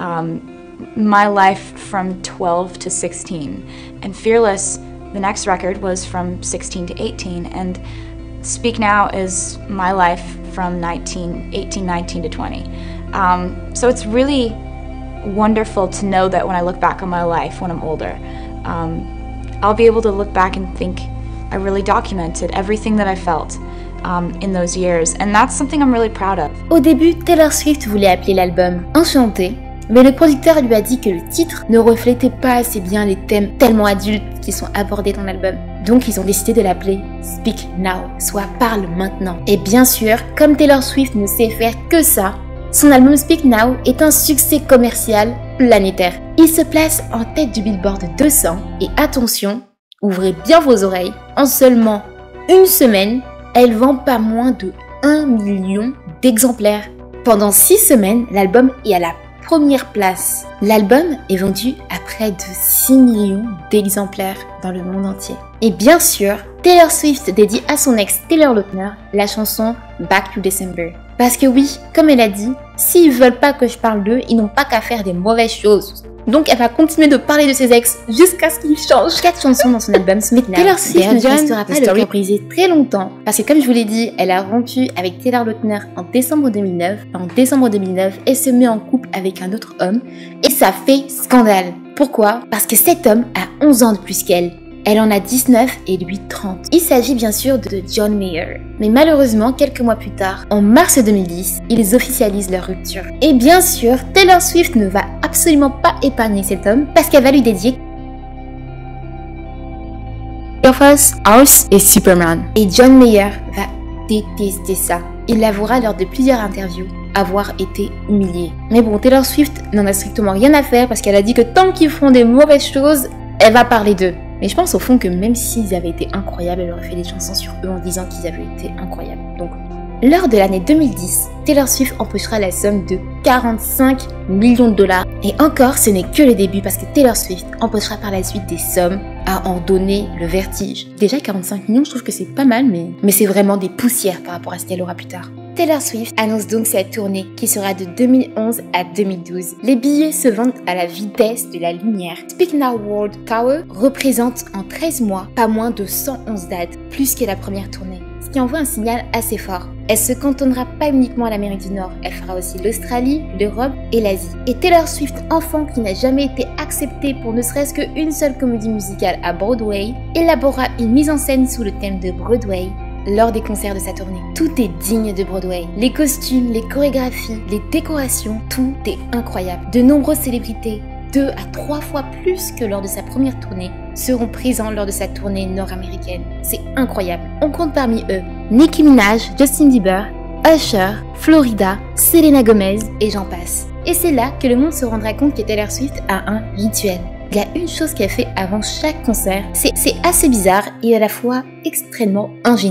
my life from 12 to 16, and Fearless, the next record, was from 16 to 18, and Speak Now is my life from 18, 19 to 20. So it's really wonderful to know that when I look back on my life when I'm older, I'll be able to look back and think I really documented everything that I felt in those years, and that's something I'm really proud of. Au début, Taylor Swift voulait appeler l'album Enchantée, mais le producteur lui a dit que le titre ne reflétait pas assez bien les thèmes tellement adultes qui sont abordés dans l'album. Donc ils ont décidé de l'appeler Speak Now, soit Parle maintenant. Et bien sûr, comme Taylor Swift ne sait faire que ça, son album Speak Now est un succès commercial planétaire. Il se place en tête du Billboard 200 et attention, ouvrez bien vos oreilles, en seulement une semaine, elle vend pas moins de 1 million d'exemplaires. Pendant 6 semaines, l'album est à la première place. L'album est vendu à près de 6 millions d'exemplaires dans le monde entier. Et bien sûr, Taylor Swift dédie à son ex Taylor Lautner la chanson Back to December. Parce que oui, comme elle a dit, s'ils veulent pas que je parle d'eux, ils n'ont pas qu'à faire des mauvaises choses. Donc elle va continuer de parler de ses ex jusqu'à ce qu'ils changent. 4 chansons dans son album Speak Now. Taylor Swift ne restera pas le cœur brisé très longtemps parce que comme je vous l'ai dit, elle a rompu avec Taylor Lautner en décembre 2009. En décembre 2009, elle se met en couple avec un autre homme et ça fait scandale. Pourquoi? Parce que cet homme a 11 ans de plus qu'elle. Elle en a 19 et lui 30. Il s'agit bien sûr de John Mayer. Mais malheureusement, quelques mois plus tard, en mars 2010, ils officialisent leur rupture. Et bien sûr, Taylor Swift ne va absolument pas épargner cet homme parce qu'elle va lui dédier Of Us, House et Superman. Et John Mayer va détester ça. Il l'avouera lors de plusieurs interviews avoir été humilié. Mais bon, Taylor Swift n'en a strictement rien à faire parce qu'elle a dit que tant qu'ils font des mauvaises choses, elle va parler d'eux. Mais je pense au fond que même s'ils avaient été incroyables, elle aurait fait des chansons sur eux en disant qu'ils avaient été incroyables. Donc, lors de l'année 2010, Taylor Swift empochera la somme de 45 millions de dollars. Et encore, ce n'est que le début parce que Taylor Swift empochera par la suite des sommes à en donner le vertige. Déjà 45 millions, je trouve que c'est pas mal, mais c'est vraiment des poussières par rapport à ce qu'elle aura plus tard. Taylor Swift annonce donc sa tournée qui sera de 2011 à 2012. Les billets se vendent à la vitesse de la lumière. Speak Now World Tour représente en 13 mois pas moins de 111 dates, plus que la première tournée. Ce qui envoie un signal assez fort. Elle se cantonnera pas uniquement à l'Amérique du Nord, elle fera aussi l'Australie, l'Europe et l'Asie. Et Taylor Swift, enfant qui n'a jamais été acceptée pour ne serait-ce qu'une seule comédie musicale à Broadway, élaborera une mise en scène sous le thème de Broadway lors des concerts de sa tournée. Tout est digne de Broadway. Les costumes, les chorégraphies, les décorations, tout est incroyable. De nombreuses célébrités, 2 à 3 fois plus que lors de sa première tournée, seront présents lors de sa tournée nord-américaine. C'est incroyable. On compte parmi eux Nicki Minaj, Justin Bieber, Usher, Florida, Selena Gomez et j'en passe. Et c'est là que le monde se rendra compte que Taylor Swift a un rituel. Il y a une chose qu'elle fait avant chaque concert, c'est assez bizarre et à la fois extrêmement ingénieux.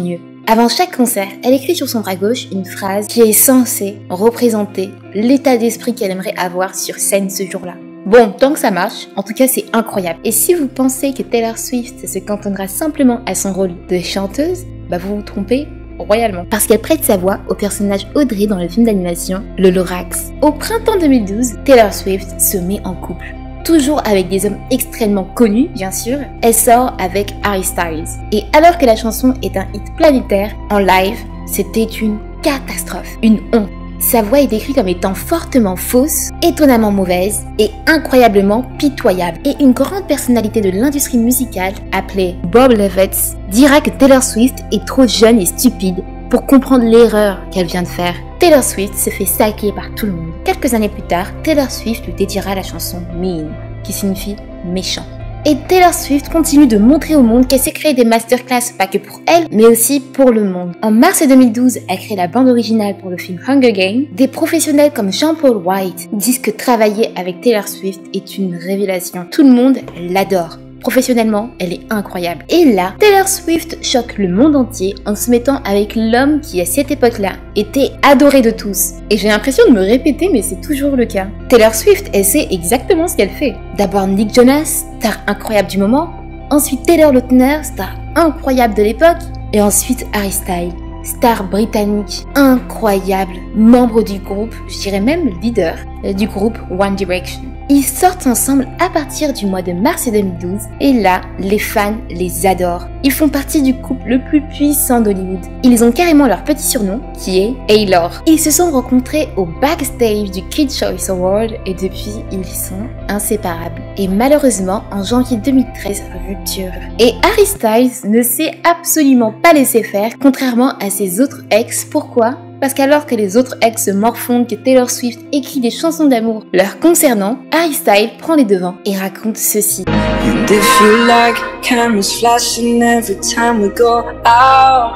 Avant chaque concert, elle écrit sur son bras gauche une phrase qui est censée représenter l'état d'esprit qu'elle aimerait avoir sur scène ce jour-là. Bon, tant que ça marche, en tout cas c'est incroyable. Et si vous pensez que Taylor Swift se cantonnera simplement à son rôle de chanteuse, bah vous vous trompez royalement. Parce qu'elle prête sa voix au personnage Audrey dans le film d'animation Le Lorax. Au printemps 2012, Taylor Swift se met en couple. Toujours avec des hommes extrêmement connus, bien sûr, elle sort avec Harry Styles. Et alors que la chanson est un hit planétaire, en live, c'était une catastrophe, une honte. Sa voix est décrite comme étant fortement fausse, étonnamment mauvaise et incroyablement pitoyable. Et une grande personnalité de l'industrie musicale, appelée Bob Levitz, dira que Taylor Swift est trop jeune et stupide pour comprendre l'erreur qu'elle vient de faire. Taylor Swift se fait saquer par tout le monde. Quelques années plus tard, Taylor Swift lui dédiera la chanson Mean, qui signifie méchant. Et Taylor Swift continue de montrer au monde qu'elle sait créer des masterclass, pas que pour elle, mais aussi pour le monde. En mars 2012, elle crée la bande originale pour le film Hunger Games. Des professionnels comme Jean-Paul White disent que travailler avec Taylor Swift est une révélation. Tout le monde l'adore. Professionnellement, elle est incroyable. Et là, Taylor Swift choque le monde entier en se mettant avec l'homme qui, à cette époque-là, était adoré de tous. Et j'ai l'impression de me répéter, mais c'est toujours le cas. Taylor Swift, elle sait exactement ce qu'elle fait. D'abord Nick Jonas, star incroyable du moment. Ensuite Taylor Lautner, star incroyable de l'époque. Et ensuite Harry Styles, star britannique incroyable, membre du groupe, je dirais même leader du groupe One Direction. Ils sortent ensemble à partir du mois de mars 2012 et là, les fans les adorent. Ils font partie du couple le plus puissant d'Hollywood. Ils ont carrément leur petit surnom qui est A-Lore. Ils se sont rencontrés au backstage du Kids' Choice Award et depuis, ils sont inséparables. Et malheureusement, en janvier 2013, rupture. Et Harry Styles ne s'est absolument pas laissé faire, contrairement à ses autres ex. Pourquoi ? Parce qu'alors que les autres ex se morfondent que Taylor Swift écrit des chansons d'amour leur concernant, Harry Styles prend les devants et raconte ceci. And if you like cameras flashing every time we go out,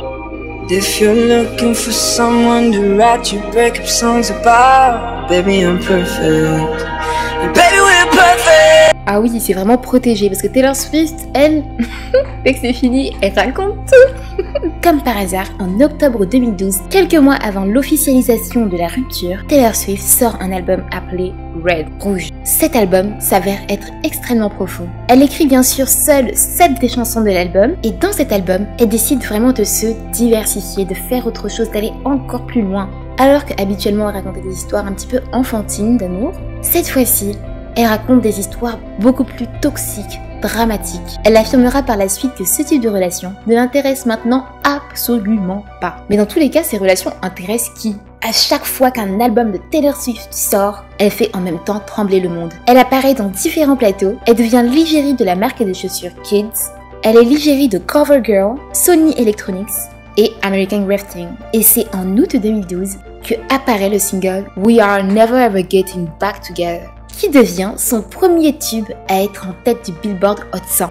if you're looking for someone to write your breakup songs about, baby I'm perfect, baby we're perfect. Ah oui, c'est vraiment protégé parce que Taylor Swift, elle, dès que c'est fini, elle raconte tout. Comme par hasard, en octobre 2012, quelques mois avant l'officialisation de la rupture, Taylor Swift sort un album appelé Red, Rouge. Cet album s'avère être extrêmement profond. Elle écrit bien sûr seule 7 des chansons de l'album et dans cet album, elle décide vraiment de se diversifier, de faire autre chose, d'aller encore plus loin. Alors qu'habituellement elle racontait des histoires un petit peu enfantines d'amour, cette fois-ci, elle raconte des histoires beaucoup plus toxiques, dramatiques. Elle affirmera par la suite que ce type de relation ne l'intéresse maintenant absolument pas. Mais dans tous les cas, ces relations intéressent qui ? À chaque fois qu'un album de Taylor Swift sort, elle fait en même temps trembler le monde. Elle apparaît dans différents plateaux, elle devient l'égérie de la marque de chaussures Kids, elle est l'égérie de CoverGirl, Sony Electronics et American Grafting. Et c'est en août 2012 que apparaît le single We Are Never Ever Getting Back Together, qui devient son premier tube à être en tête du Billboard Hot 100.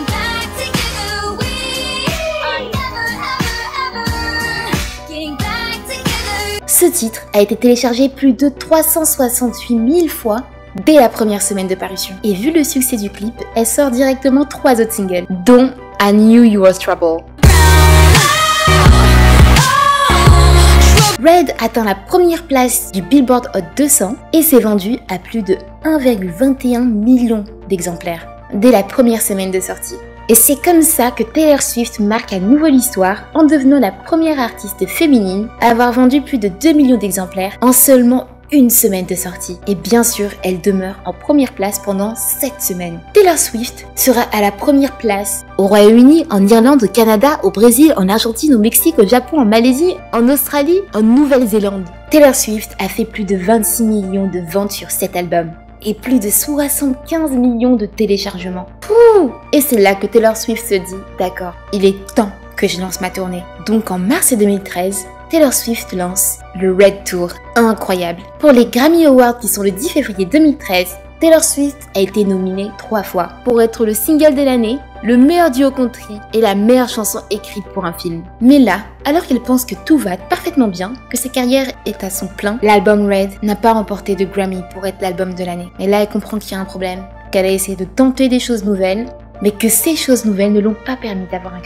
Ce titre a été téléchargé plus de 368 000 fois dès la première semaine de parution. Et vu le succès du clip, elle sort directement 3 autres singles, dont I Knew You Was Trouble. Red atteint la première place du Billboard Hot 200 et s'est vendu à plus de 1,21 million d'exemplaires dès la première semaine de sortie. Et c'est comme ça que Taylor Swift marque à nouveau l'histoire en devenant la première artiste féminine à avoir vendu plus de 2 millions d'exemplaires en seulement une semaine de sortie. Et bien sûr, elle demeure en première place pendant 7 semaines. Taylor Swift sera à la première place au Royaume-Uni, en Irlande, au Canada, au Brésil, en Argentine, au Mexique, au Japon, en Malaisie, en Australie, en Nouvelle-Zélande. Taylor Swift a fait plus de 26 millions de ventes sur cet album et plus de 75 millions de téléchargements. Pouh! Et c'est là que Taylor Swift se dit, d'accord, il est temps que je lance ma tournée. Donc en mars 2013, Taylor Swift lance le Red Tour, incroyable. Pour les Grammy Awards qui sont le 10 février 2013, Taylor Swift a été nominée 3 fois pour être le single de l'année, le meilleur duo country et la meilleure chanson écrite pour un film. Mais là, alors qu'elle pense que tout va parfaitement bien, que sa carrière est à son plein, l'album Red n'a pas remporté de Grammy pour être l'album de l'année. Et là, elle comprend qu'il y a un problème, qu'elle a essayé de tenter des choses nouvelles, mais que ces choses nouvelles ne l'ont pas permis d'avoir un Grammy.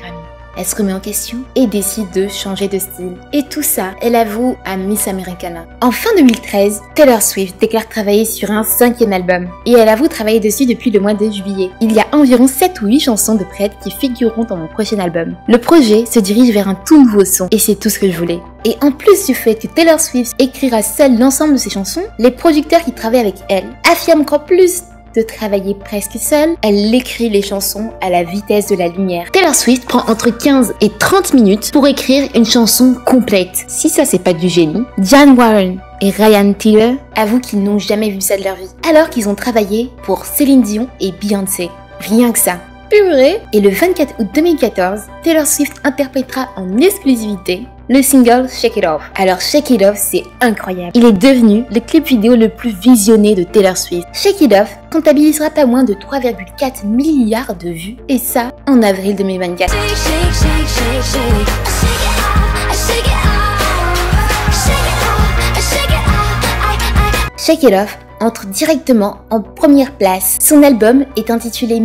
Elle se remet en question et décide de changer de style. Et tout ça, elle avoue à Miss Americana. En fin 2013, Taylor Swift déclare travailler sur un 5e album. Et elle avoue travailler dessus depuis le mois de juillet. Il y a environ 7 ou 8 chansons de prêtes qui figureront dans mon prochain album. Le projet se dirige vers un tout nouveau son et c'est tout ce que je voulais. Et en plus du fait que Taylor Swift écrira seule l'ensemble de ses chansons, les producteurs qui travaillent avec elle affirment qu'en plus de travailler presque seule, elle écrit les chansons à la vitesse de la lumière. Taylor Swift prend entre 15 et 30 minutes pour écrire une chanson complète. Si ça c'est pas du génie, Diane Warren et Ryan Tedder avouent qu'ils n'ont jamais vu ça de leur vie, alors qu'ils ont travaillé pour Céline Dion et Beyoncé. Rien que ça. Purée. Et le 24 août 2014, Taylor Swift interprétera en exclusivité le single Shake It Off. Alors Shake It Off, c'est incroyable. Il est devenu le clip vidéo le plus visionné de Taylor Swift. Shake It Off comptabilisera pas moins de 3,4 milliards de vues, et ça en avril 2024. Shake It Off entre directement en première place. Son album est intitulé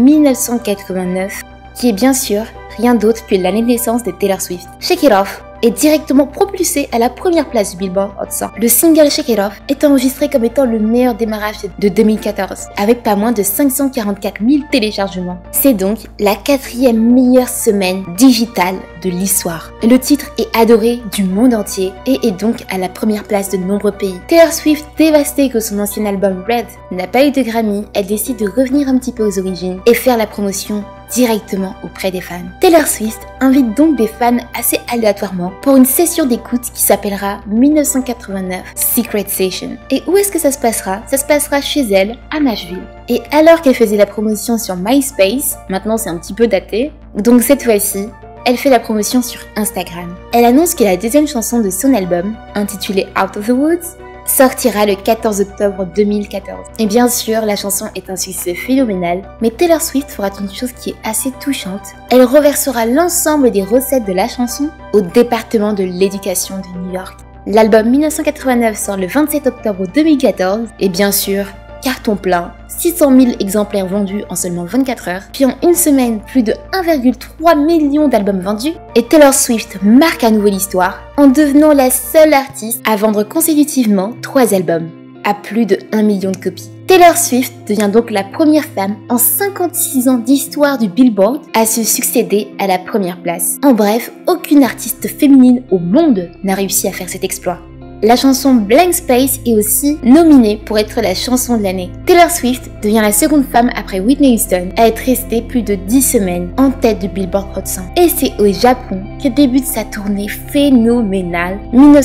1989, qui est bien sûr rien d'autre que l'année de naissance de Taylor Swift. Shake It Off est directement propulsé à la première place du Billboard Hot 100. Le single Shake It Off est enregistré comme étant le meilleur démarrage de 2014, avec pas moins de 544 000 téléchargements. C'est donc la 4e meilleure semaine digitale de l'histoire. Le titre est adoré du monde entier et est donc à la première place de nombreux pays. Taylor Swift, dévastée que son ancien album Red n'a pas eu de Grammy, elle décide de revenir un petit peu aux origines et faire la promotion directement auprès des fans. Taylor Swift invite donc des fans assez aléatoirement pour une session d'écoute qui s'appellera 1989 Secret Session. Et où est-ce que ça se passera? Ça se passera chez elle, à Nashville. Et alors qu'elle faisait la promotion sur MySpace, maintenant c'est un petit peu daté, donc cette fois-ci, elle fait la promotion sur Instagram. Elle annonce que la deuxième chanson de son album, intitulée Out of the Woods, sortira le 14 octobre 2014. Et bien sûr, la chanson est un succès phénoménal, mais Taylor Swift fera une chose qui est assez touchante. Elle reversera l'ensemble des recettes de la chanson au département de l'éducation de New York. L'album 1989 sort le 27 octobre 2014, et bien sûr, carton plein, 600 000 exemplaires vendus en seulement 24 heures, puis en une semaine, plus de 1,3 million d'albums vendus, et Taylor Swift marque à nouveau l'histoire en devenant la seule artiste à vendre consécutivement 3 albums, à plus de 1 million de copies. Taylor Swift devient donc la première femme en 56 ans d'histoire du Billboard à se succéder à la première place. En bref, aucune artiste féminine au monde n'a réussi à faire cet exploit. La chanson Blank Space est aussi nominée pour être la chanson de l'année. Taylor Swift devient la seconde femme après Whitney Houston à être restée plus de 10 semaines en tête du Billboard Hot 100. Et c'est au Japon que débute sa tournée phénoménale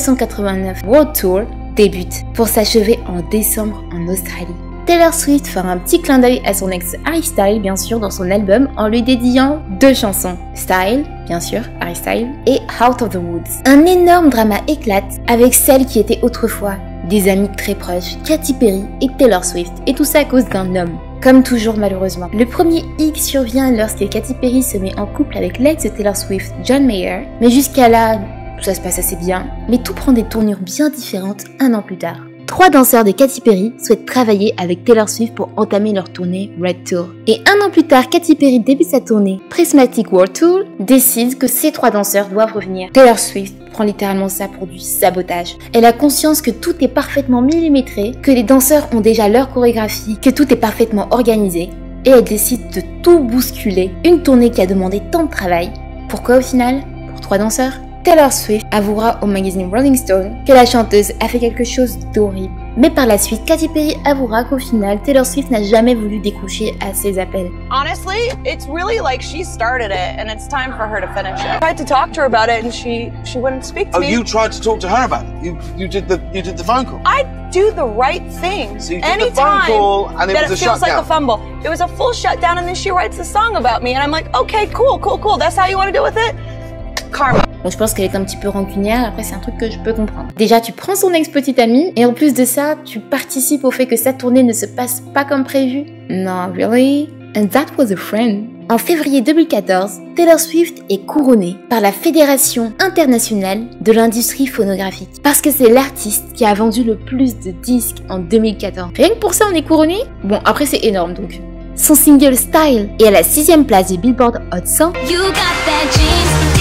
1989 World Tour débute pour s'achever en décembre en Australie. Taylor Swift fera un petit clin d'œil à son ex Harry Styles, bien sûr, dans son album en lui dédiant 2 chansons. Style, bien sûr, Harry Styles, et Out of the Woods. Un énorme drama éclate avec celles qui étaient autrefois des amies très proches, Katy Perry et Taylor Swift, et tout ça à cause d'un homme. Comme toujours malheureusement. Le premier hic survient lorsque Katy Perry se met en couple avec l'ex de Taylor Swift, John Mayer, mais jusqu'à là, tout ça se passe assez bien, mais tout prend des tournures bien différentes un an plus tard. 3 danseurs de Katy Perry souhaitent travailler avec Taylor Swift pour entamer leur tournée Red Tour. Et un an plus tard, Katy Perry débute sa tournée Prismatic World Tour, décide que ces 3 danseurs doivent revenir. Taylor Swift prend littéralement ça pour du sabotage. Elle a conscience que tout est parfaitement millimétré, que les danseurs ont déjà leur chorégraphie, que tout est parfaitement organisé, et elle décide de tout bousculer. Une tournée qui a demandé tant de travail. Pourquoi au final? Pour 3 danseurs? Taylor Swift avouera au magazine Rolling Stone que la chanteuse a fait quelque chose d'horrible. Mais par la suite, Katy Perry avouera qu'au final, Taylor Swift n'a jamais voulu décrocher à ses appels. Honestly, it's really like she started it and it's time for her to finish it. I tried to talk to her about it and she wouldn't speak to me. Oh, you tried to talk to her about it? You did the phone call? I do the right thing. So you did the phone call and it was a shutdown? That it feels like a fumble. It was a full shutdown and then she writes a song about me and I'm like, okay, cool. That's how you want to deal with it? Karma. Bon, je pense qu'elle est un petit peu rancunière, après c'est un truc que je peux comprendre. Déjà, tu prends son ex-petite amie, et en plus de ça, tu participes au fait que sa tournée ne se passe pas comme prévu. Non, really? And that was a friend. En février 2014, Taylor Swift est couronnée par la Fédération internationale de l'industrie phonographique. Parce que c'est l'artiste qui a vendu le plus de disques en 2014. Rien que pour ça, on est couronné? Bon, après c'est énorme donc. Son single Style est à la 6e place du Billboard Hot 100. You got that jeans.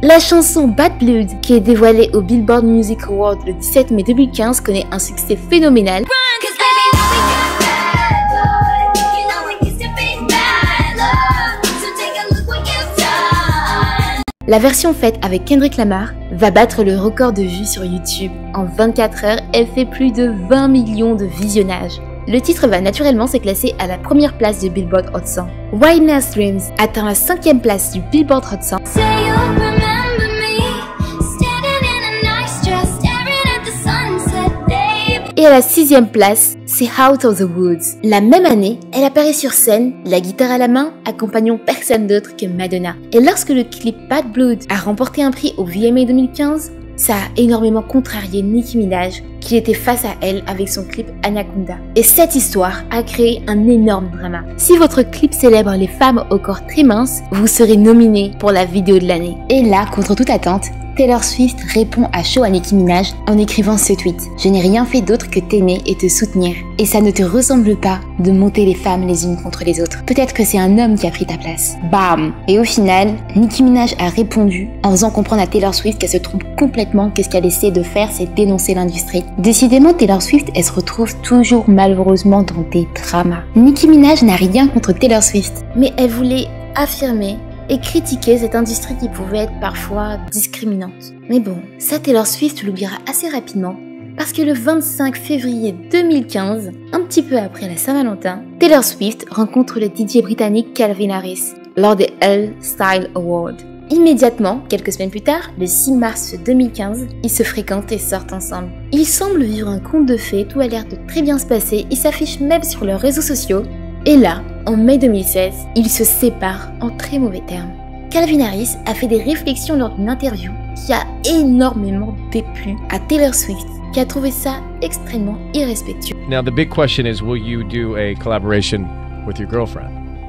La chanson Bad Blood, qui est dévoilée au Billboard Music Award le 17 mai 2015, connaît un succès phénoménal. La version faite avec Kendrick Lamar va battre le record de vues sur YouTube. En 24 heures, elle fait plus de 20 millions de visionnages. Le titre va naturellement se classer à la première place du Billboard Hot 100. Wild Nice Dreams atteint la 5e place du Billboard Hot 100. Et à la 6e place, c'est Out of the Woods. La même année, elle apparaît sur scène, la guitare à la main, accompagnant personne d'autre que Madonna. Et lorsque le clip Bad Blood a remporté un prix au VMA 2015, ça a énormément contrarié Nicki Minaj, qui était face à elle avec son clip Anaconda. Et cette histoire a créé un énorme drama. Si votre clip célèbre les femmes au corps très mince, vous serez nominé pour la vidéo de l'année. Et là, contre toute attente, Taylor Swift répond à chaud à Nicki Minaj en écrivant ce tweet. « Je n'ai rien fait d'autre que t'aimer et te soutenir. Et ça ne te ressemble pas de monter les femmes les unes contre les autres. Peut-être que c'est un homme qui a pris ta place. » Bam! Et au final, Nicki Minaj a répondu en faisant comprendre à Taylor Swift qu'elle se trompe complètement, que ce qu'elle essaie de faire, c'est dénoncer l'industrie. Décidément, Taylor Swift, elle se retrouve toujours malheureusement dans des dramas. Nicki Minaj n'a rien contre Taylor Swift, mais elle voulait affirmer et critiquer cette industrie qui pouvait être parfois discriminante. Mais bon, ça Taylor Swift l'oubliera assez rapidement parce que le 25 février 2015, un petit peu après la Saint-Valentin, Taylor Swift rencontre le DJ britannique Calvin Harris lors des Elle Style Awards. Immédiatement, quelques semaines plus tard, le 6 mars 2015, ils se fréquentent et sortent ensemble. Ils semblent vivre un conte de fées, tout a l'air de très bien se passer, ils s'affichent même sur leurs réseaux sociaux. Et là, en mai 2016, ils se séparent en très mauvais termes. Calvin Harris a fait des réflexions lors d'une interview qui a énormément déplu à Taylor Swift, qui a trouvé ça extrêmement irrespectueux. Now the big question is, will you do a collaboration with your girlfriend?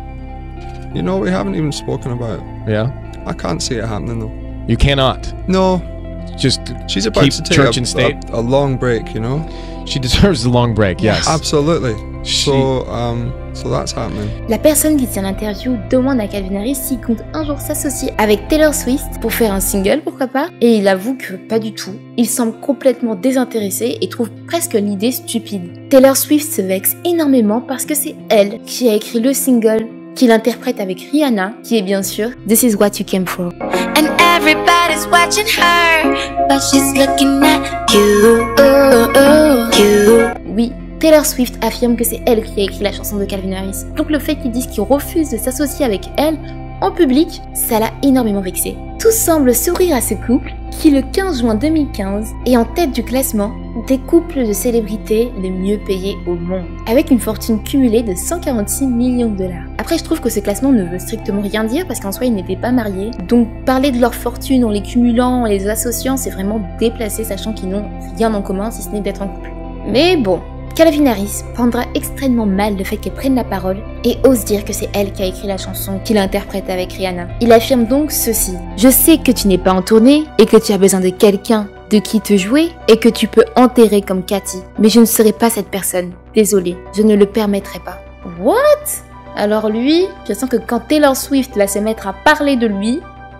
You know, we haven't even spoken about it. Yeah? I can't see it happening though. You cannot? No. Just she's about keep to take church and state? a long break, you know? She deserves a long break, yes. Absolutely. So that's happening. La personne qui tient l'interview demande à Calvin Harris s'il compte un jour s'associer avec Taylor Swift pour faire un single, pourquoi pas, et il avoue que pas du tout. Il semble complètement désintéressé et trouve presque l'idée stupide. Taylor Swift se vexe énormément parce que c'est elle qui a écrit le single qu'il interprète avec Rihanna, qui est bien sûr This Is What You Came For. And everybody's watching her, but she's looking at you. Oui, Taylor Swift affirme que c'est elle qui a écrit la chanson de Calvin Harris. Donc le fait qu'ils disent qu'ils refusent de s'associer avec elle en public, ça l'a énormément vexé. Tout semble sourire à ce couple qui, le 15 juin 2015, est en tête du classement des couples de célébrités les mieux payés au monde, avec une fortune cumulée de 146 millions de dollars. Après, je trouve que ce classement ne veut strictement rien dire parce qu'en soi, ils n'étaient pas mariés. Donc, parler de leur fortune en les cumulant, en les associant, c'est vraiment déplacé, sachant qu'ils n'ont rien en commun si ce n'est d'être en couple. Mais bon, Calvin Harris prendra extrêmement mal le fait qu'elle prenne la parole et ose dire que c'est elle qui a écrit la chanson qu'il interprète avec Rihanna. Il affirme donc ceci. « Je sais que tu n'es pas en tournée et que tu as besoin de quelqu'un de qui te jouer et que tu peux enterrer comme Cathy. Mais je ne serai pas cette personne. Désolée, je ne le permettrai pas. » What? Alors lui, je sens que quand Taylor Swift va se mettre à parler de lui,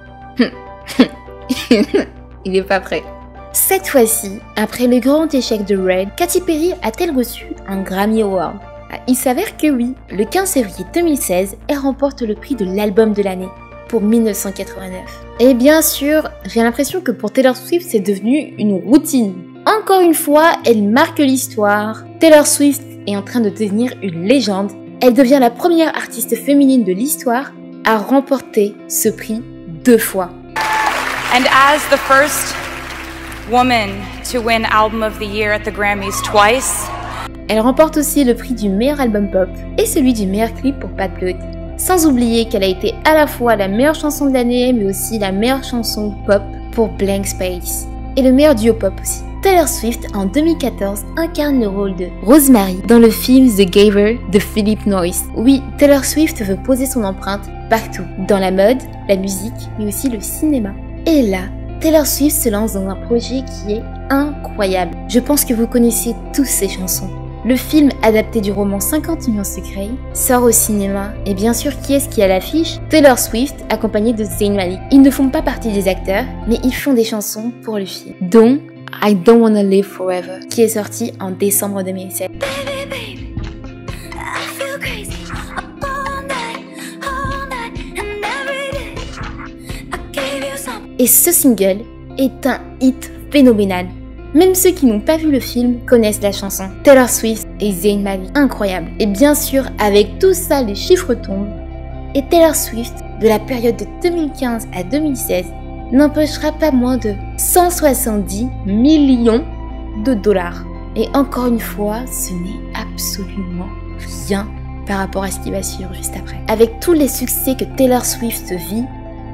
il est pas prêt. Cette fois-ci, après le grand échec de Red, Katy Perry a-t-elle reçu un Grammy Award? Il s'avère que oui. Le 15 février 2016, elle remporte le prix de l'album de l'année pour 1989. Et bien sûr, j'ai l'impression que pour Taylor Swift, c'est devenu une routine. Encore une fois, elle marque l'histoire. Taylor Swift est en train de devenir une légende. Elle devient la première artiste féminine de l'histoire à remporter ce prix 2 fois. And as the first woman to win Album of the Year at the Grammys twice. Elle remporte aussi le prix du meilleur album pop et celui du meilleur clip pour Bad Blood. Sans oublier qu'elle a été à la fois la meilleure chanson de l'année mais aussi la meilleure chanson pop pour Blank Space. Et le meilleur duo pop aussi. Taylor Swift en 2014 incarne le rôle de Rosemary dans le film The Giver de Philip Noyce. Oui, Taylor Swift veut poser son empreinte partout, dans la mode, la musique mais aussi le cinéma. Et là, Taylor Swift se lance dans un projet qui est incroyable. Je pense que vous connaissez tous ces chansons. Le film, adapté du roman 50 millions secrets, sort au cinéma. Et bien sûr, qui est-ce qui est à l'affiche? Taylor Swift, accompagnée de Zayn Malik. Ils ne font pas partie des acteurs, mais ils font des chansons pour le film, dont I Don't Wanna Live Forever, qui est sorti en décembre 2007. Et ce single est un hit phénoménal. Même ceux qui n'ont pas vu le film connaissent la chanson. Taylor Swift et Zayn Malik, incroyable. Et bien sûr, avec tout ça, les chiffres tombent. Et Taylor Swift, de la période de 2015 à 2016, n'empochera pas moins de 170 millions de dollars. Et encore une fois, ce n'est absolument rien par rapport à ce qui va suivre juste après. Avec tous les succès que Taylor Swift vit,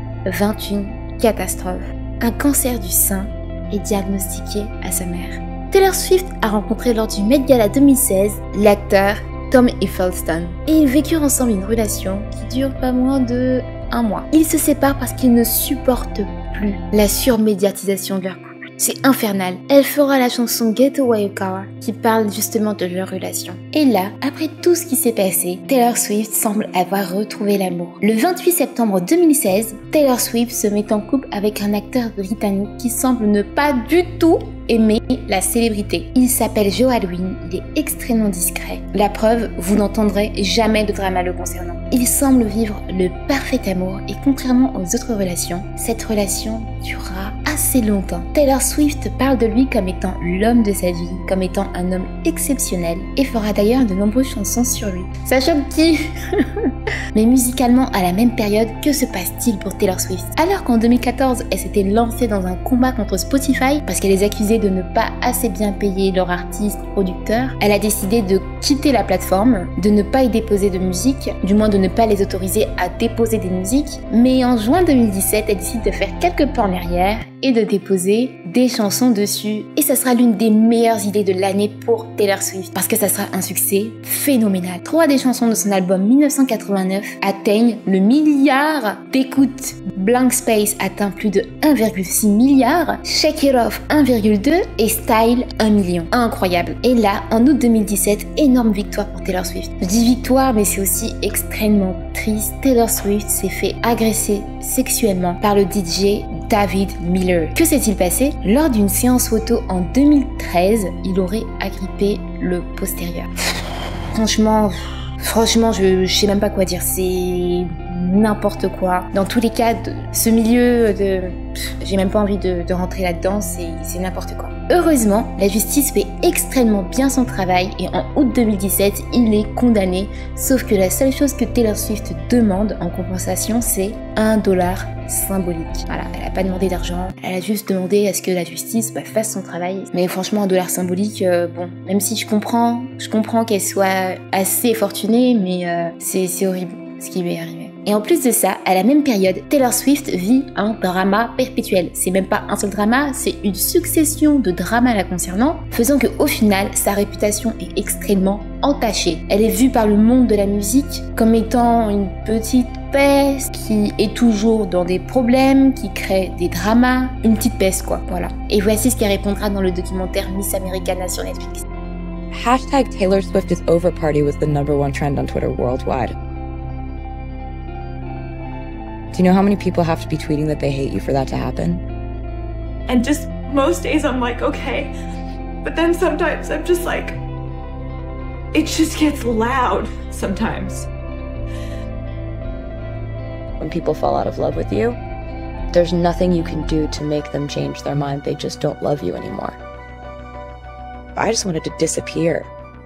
21 catastrophes. Un cancer du sein est diagnostiqué à sa mère. Taylor Swift a rencontré lors du Met Gala 2016 l'acteur Tom Hiddleston et ils vécurent ensemble une relation qui dure pas moins de 1 mois. Ils se séparent parce qu'ils ne supportent plus la surmédiatisation de leur couple. C'est infernal. Elle fera la chanson Get Away Car qui parle justement de leur relation. Et là, après tout ce qui s'est passé, Taylor Swift semble avoir retrouvé l'amour. Le 28 septembre 2016, Taylor Swift se met en couple avec un acteur britannique qui semble ne pas du tout aimer la célébrité. Il s'appelle Joe Alwyn, il est extrêmement discret. La preuve, vous n'entendrez jamais de drama le concernant. Il semble vivre le parfait amour et contrairement aux autres relations, cette relation durera assez longtemps. Taylor Swift parle de lui comme étant l'homme de sa vie, comme étant un homme exceptionnel et fera d'ailleurs de nombreuses chansons sur lui. Ça choque qui? Mais musicalement, à la même période, que se passe-t-il pour Taylor Swift? Alors qu'en 2014, elle s'était lancée dans un combat contre Spotify parce qu'elle les accusait de ne pas assez bien payer leurs artistes producteurs, elle a décidé de quitter la plateforme, de ne pas y déposer de musique, du moins de ne pas les autoriser à déposer des musiques. Mais en juin 2017, elle décide de faire quelques pas en arrière et de déposer des chansons dessus. Et ça sera l'une des meilleures idées de l'année pour Taylor Swift parce que ça sera un succès phénoménal. 3 des chansons de son album 1989 atteignent le milliard d'écoutes. Blank Space atteint plus de 1,6 milliard, Shake It Off 1,2 et Style 1 million. Incroyable. Et là, en août 2017, énorme victoire pour Taylor Swift. Je dis victoire, mais c'est aussi extrêmement triste. Taylor Swift s'est fait agresser sexuellement par le DJ David Miller. Que s'est-il passé? Lors d'une séance photo en 2013, il aurait agrippé le postérieur. Franchement, je sais même pas quoi dire. C'est n'importe quoi. Dans tous les cas, ce milieu j'ai même pas envie de rentrer là-dedans, c'est n'importe quoi. Heureusement, la justice fait extrêmement bien son travail et en août 2017, il est condamné. Sauf que la seule chose que Taylor Swift demande en compensation, c'est $1 symbolique. Voilà, elle a pas demandé d'argent, elle a juste demandé à ce que la justice fasse son travail. Mais franchement, $1 symbolique, bon, même si je comprends qu'elle soit assez fortunée, mais c'est horrible ce qui lui est arrivé. Et en plus de ça, à la même période, Taylor Swift vit un drama perpétuel. C'est même pas un seul drama, c'est une succession de dramas la concernant, faisant qu'au final, sa réputation est extrêmement entachée. Elle est vue par le monde de la musique comme étant une petite peste qui est toujours dans des problèmes, qui crée des dramas, une petite peste quoi, voilà. Et voici ce qu'elle répondra dans le documentaire Miss Americana sur Netflix. Hashtag Taylor Swift is over party was the #1 trend on Twitter worldwide. Do you know how many people have to be tweeting that they hate you for that to happen? And just most days I'm like, okay. But then sometimes I'm just like, it just gets loud sometimes. When people fall out of love with you, there's nothing you can do to make them change their mind. They just don't love you anymore. I just wanted to disappear.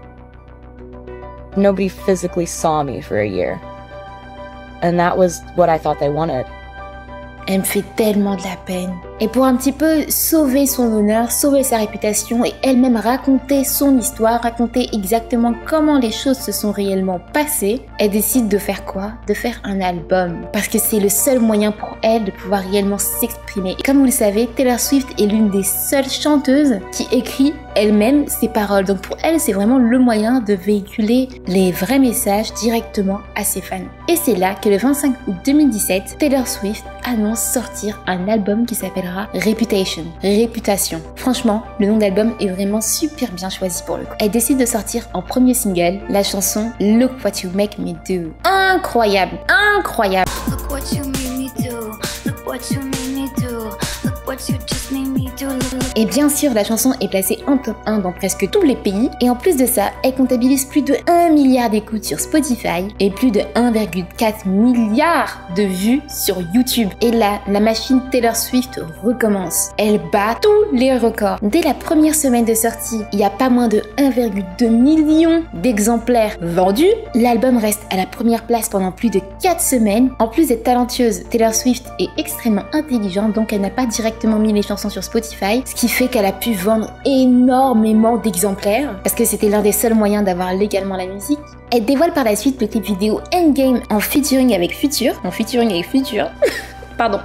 Nobody physically saw me for a year. And that was what I thought they wanted. Elle me fait tellement de la peine. Et pour un petit peu sauver son honneur, sauver sa réputation et elle-même raconter son histoire, raconter exactement comment les choses se sont réellement passées, elle décide de faire quoi? De faire un album. Parce que c'est le seul moyen pour elle de pouvoir réellement s'exprimer. Et comme vous le savez, Taylor Swift est l'une des seules chanteuses qui écrit elle-même ses paroles. Donc pour elle, c'est vraiment le moyen de véhiculer les vrais messages directement à ses fans. Et c'est là que le 25 août 2017, Taylor Swift annonce sortir un album qui s'appelle s'appellera Reputation. Réputation. Franchement, le nom d'album est vraiment super bien choisi pour le coup. Elle décide de sortir en premier single la chanson Look What You Make Me Do. Incroyable, incroyable. Look what you made me do. Look what you made me do. Look what you just made me do. Et bien sûr, la chanson est placée en top 1 dans presque tous les pays. Et en plus de ça, elle comptabilise plus de 1 milliard d'écoutes sur Spotify et plus de 1,4 milliard de vues sur YouTube. Et là, la machine Taylor Swift recommence. Elle bat tous les records. Dès la première semaine de sortie, il n'y a pas moins de 1,2 million d'exemplaires vendus. L'album reste à la première place pendant plus de 4 semaines. En plus d'être talentueuse, Taylor Swift est extrêmement intelligente, donc elle n'a pas directement mis les chansons sur Spotify, ce qui fait qu'elle a pu vendre énormément d'exemplaires, parce que c'était l'un des seuls moyens d'avoir légalement la musique. Elle dévoile par la suite le clip vidéo Endgame en featuring avec Future. Pardon.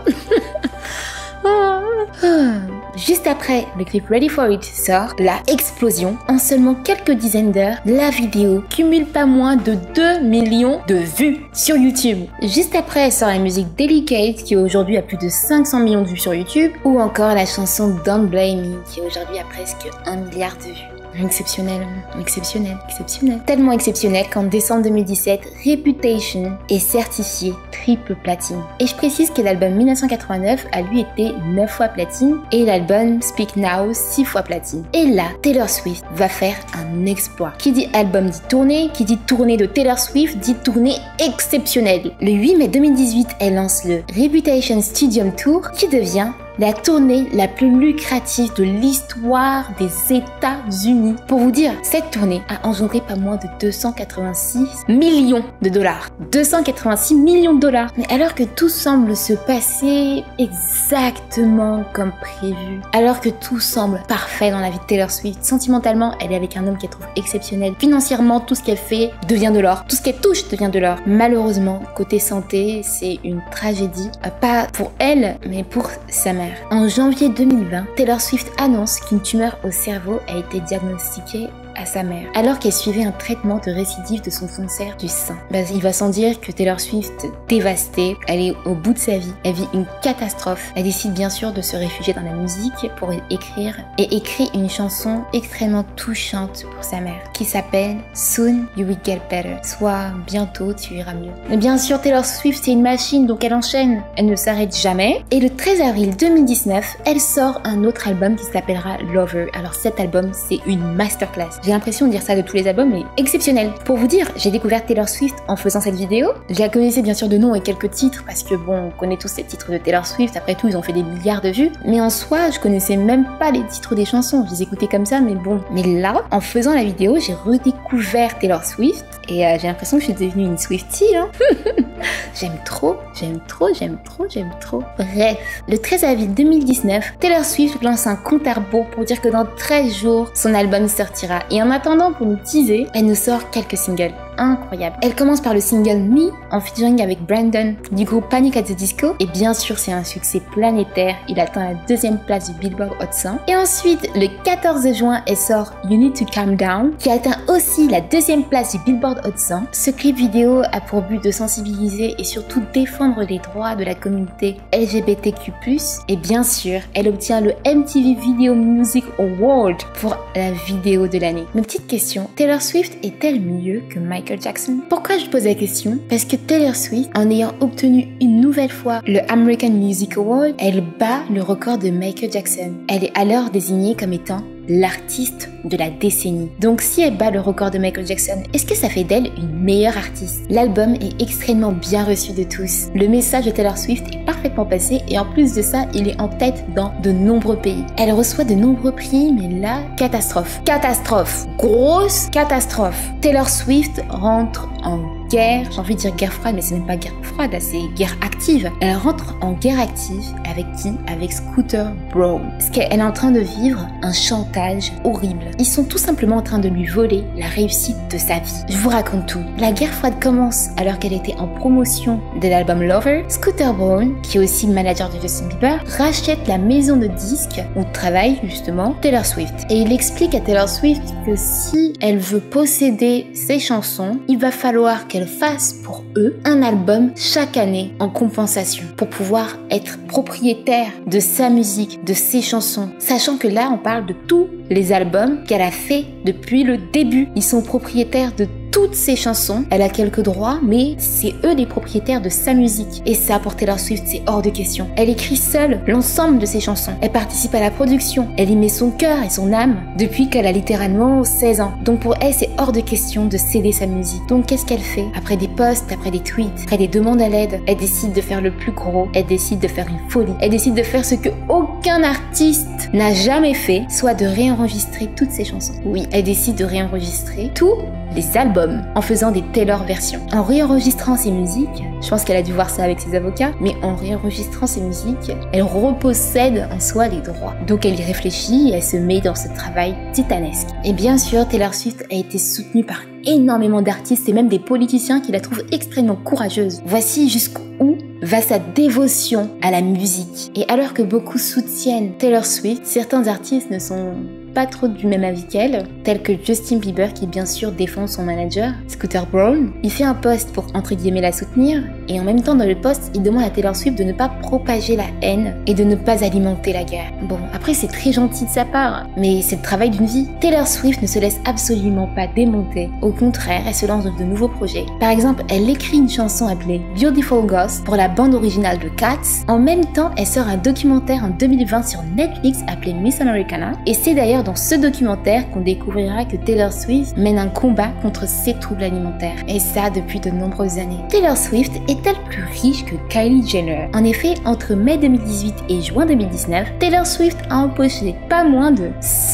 Juste après, le clip Ready For It sort, la explosion. En seulement quelques dizaines d'heures, la vidéo cumule pas moins de 2 millions de vues sur YouTube. Juste après, elle sort la musique Delicate, qui aujourd'hui a plus de 500 millions de vues sur YouTube, ou encore la chanson Don't Blame Me, qui aujourd'hui a presque 1 milliard de vues. Exceptionnel, exceptionnel, exceptionnel. Tellement exceptionnel qu'en décembre 2017, Reputation est certifié triple platine. Et je précise que l'album 1989 a lui été 9 fois platine et l'album Speak Now 6 fois platine. Et là, Taylor Swift va faire un exploit. Qui dit album dit tournée, qui dit tournée de Taylor Swift dit tournée exceptionnelle. Le 8 mai 2018, elle lance le Reputation Stadium Tour qui devient la tournée la plus lucrative de l'histoire des États-Unis. Pour vous dire, cette tournée a engendré pas moins de 286 millions de dollars. 286 millions de dollars. Mais alors que tout semble se passer exactement comme prévu, alors que tout semble parfait dans la vie de Taylor Swift, sentimentalement, elle est avec un homme qu'elle trouve exceptionnel. Financièrement, tout ce qu'elle fait devient de l'or. Tout ce qu'elle touche devient de l'or. Malheureusement, côté santé, c'est une tragédie. Pas pour elle, mais pour sa mère. En janvier 2020, Taylor Swift annonce qu'une tumeur au cerveau a été diagnostiquée à sa mère, alors qu'elle suivait un traitement de récidive de son cancer du sein. Il va sans dire que Taylor Swift, dévastée, elle est au bout de sa vie, elle vit une catastrophe. Elle décide bien sûr de se réfugier dans la musique pour écrire, et écrit une chanson extrêmement touchante pour sa mère, qui s'appelle Soon You Will Get Better, soit bientôt tu iras mieux. Mais bien sûr, Taylor Swift c'est une machine, donc elle enchaîne, elle ne s'arrête jamais, et le 13 avril 2019, elle sort un autre album qui s'appellera Lover. Alors cet album, c'est une masterclass. J'ai l'impression de dire ça de tous les albums, mais exceptionnel. Pour vous dire, j'ai découvert Taylor Swift en faisant cette vidéo. Je la connaissais bien sûr de nom et quelques titres, parce que bon, on connaît tous ces titres de Taylor Swift, après tout, ils ont fait des milliards de vues. Mais en soi, je connaissais même pas les titres des chansons, je les écoutais comme ça, mais bon. Mais là, en faisant la vidéo, j'ai redécouvert Taylor Swift, et j'ai l'impression que je suis devenue une Swiftie, hein. J'aime trop, j'aime trop, j'aime trop, j'aime trop. Bref, le 13 avril 2019, Taylor Swift lance un compte à rebours pour dire que dans 13 jours, son album sortira. Et en attendant, pour nous teaser, elle nous sort quelques singles incroyables. Elle commence par le single Me, en featuring avec Brandon du groupe Panic at the Disco. Et bien sûr, c'est un succès planétaire. Il atteint la 2e place du Billboard Hot 100. Et ensuite, le 14 juin, elle sort You Need to Calm Down, qui atteint aussi la 2e place du Billboard Hot 100. Ce clip vidéo a pour but de sensibiliser et surtout défendre les droits de la communauté LGBTQ+. Et bien sûr, elle obtient le MTV Video Music Award pour la vidéo de l'année. Mais petite question, Taylor Swift est-elle mieux que Michael Jackson? Pourquoi je pose la question? Parce que Taylor Swift, en ayant obtenu une nouvelle fois le American Music Award, elle bat le record de Michael Jackson. Elle est alors désignée comme étant l'artiste de la décennie. Donc si elle bat le record de Michael Jackson, est-ce que ça fait d'elle une meilleure artiste? L'album est extrêmement bien reçu de tous. Le message de Taylor Swift est parfaitement passé et en plus de ça, il est en tête dans de nombreux pays. Elle reçoit de nombreux prix, mais là, catastrophe. Catastrophe. Grosse catastrophe. Taylor Swift rentre en guerre, j'ai envie de dire guerre froide, mais c'est même pas guerre froide, là c'est guerre active. Elle rentre en guerre active avec qui? Avec Scooter Braun. Parce qu'elle est en train de vivre un chantage horrible. Ils sont tout simplement en train de lui voler la réussite de sa vie. Je vous raconte tout. La guerre froide commence alors qu'elle était en promotion de l'album Lover. Scooter Braun, qui est aussi le manager de Justin Bieber, rachète la maison de disques où travaille justement Taylor Swift. Et il explique à Taylor Swift que si elle veut posséder ses chansons, il va falloir qu'elle qu'elle fasse pour eux un album chaque année en compensation pour pouvoir être propriétaire de sa musique, de ses chansons. Sachant que là, on parle de tous les albums qu'elle a fait depuis le début. Ils sont propriétaires de toutes ses chansons. Elle a quelques droits, mais c'est eux les propriétaires de sa musique. Et ça, pour Taylor Swift, c'est hors de question. Elle écrit seule l'ensemble de ses chansons. Elle participe à la production. Elle y met son cœur et son âme depuis qu'elle a littéralement 16 ans. Donc pour elle, c'est hors de question de céder sa musique. Donc qu'est-ce qu'elle fait? Après des posts, après des tweets, après des demandes à l'aide, elle décide de faire le plus gros. Elle décide de faire une folie. Elle décide de faire ce que aucun artiste n'a jamais fait, soit de réenregistrer toutes ses chansons. Oui, elle décide de réenregistrer tous les albums en faisant des Taylor versions. En réenregistrant ses musiques, je pense qu'elle a dû voir ça avec ses avocats, mais en réenregistrant ses musiques, elle repossède en soi les droits. Donc elle y réfléchit et elle se met dans ce travail titanesque. Et bien sûr, Taylor Swift a été soutenue par énormément d'artistes et même des politiciens qui la trouvent extrêmement courageuse. Voici jusqu'où va sa dévotion à la musique. Et alors que beaucoup soutiennent Taylor Swift, certains artistes ne sont pas trop du même avis qu'elle, tel que Justin Bieber qui bien sûr défend son manager, Scooter Braun. Il fait un post pour entre guillemets la soutenir et en même temps dans le post il demande à Taylor Swift de ne pas propager la haine et de ne pas alimenter la guerre. Bon, après c'est très gentil de sa part, mais c'est le travail d'une vie. Taylor Swift ne se laisse absolument pas démonter, au contraire elle se lance dans de nouveaux projets. Par exemple, elle écrit une chanson appelée Beautiful Ghost pour la bande originale de Cats. En même temps, elle sort un documentaire en 2020 sur Netflix appelé Miss Americana et c'est d'ailleurs dans ce documentaire qu'on découvrira que Taylor Swift mène un combat contre ses troubles alimentaires. Et ça depuis de nombreuses années. Taylor Swift est-elle plus riche que Kylie Jenner? En effet, entre mai 2018 et juin 2019, Taylor Swift a empoché pas moins de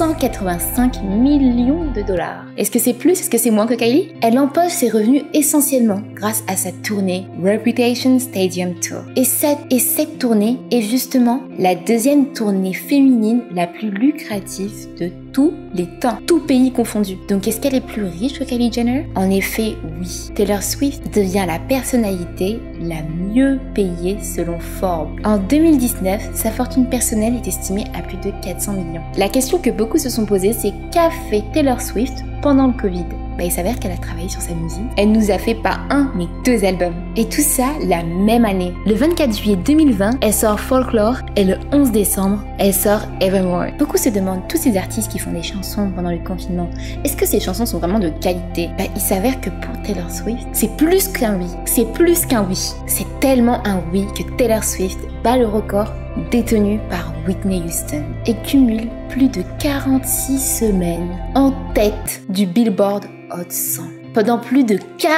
185 millions de dollars. Est-ce que c'est plus? Est-ce que c'est moins que Kylie? Elle empoche ses revenus essentiellement grâce à sa tournée Reputation Stadium Tour. Et cette tournée est justement la deuxième tournée féminine la plus lucrative de tous les temps, tous pays confondus. Donc est-ce qu'elle est plus riche que Kylie Jenner? En effet, oui. Taylor Swift devient la personnalité la mieux payée selon Forbes. En 2019, sa fortune personnelle est estimée à plus de 400 millions. La question que beaucoup se sont posées, c'est qu'a fait Taylor Swift pendant le Covid? Il s'avère qu'elle a travaillé sur sa musique. Elle nous a fait pas un, mais 2 albums. Et tout ça la même année. Le 24 juillet 2020, elle sort Folklore et le 11 décembre, elle sort Evermore. Beaucoup se demandent, tous ces artistes qui font des chansons pendant le confinement, est-ce que ces chansons sont vraiment de qualité? Il s'avère que pour Taylor Swift, c'est plus qu'un oui. C'est plus qu'un oui. C'est tellement un oui que Taylor Swift bat le record détenu par Whitney Houston et cumule plus de 46 semaines en tête du Billboard Hot 100. Pendant plus de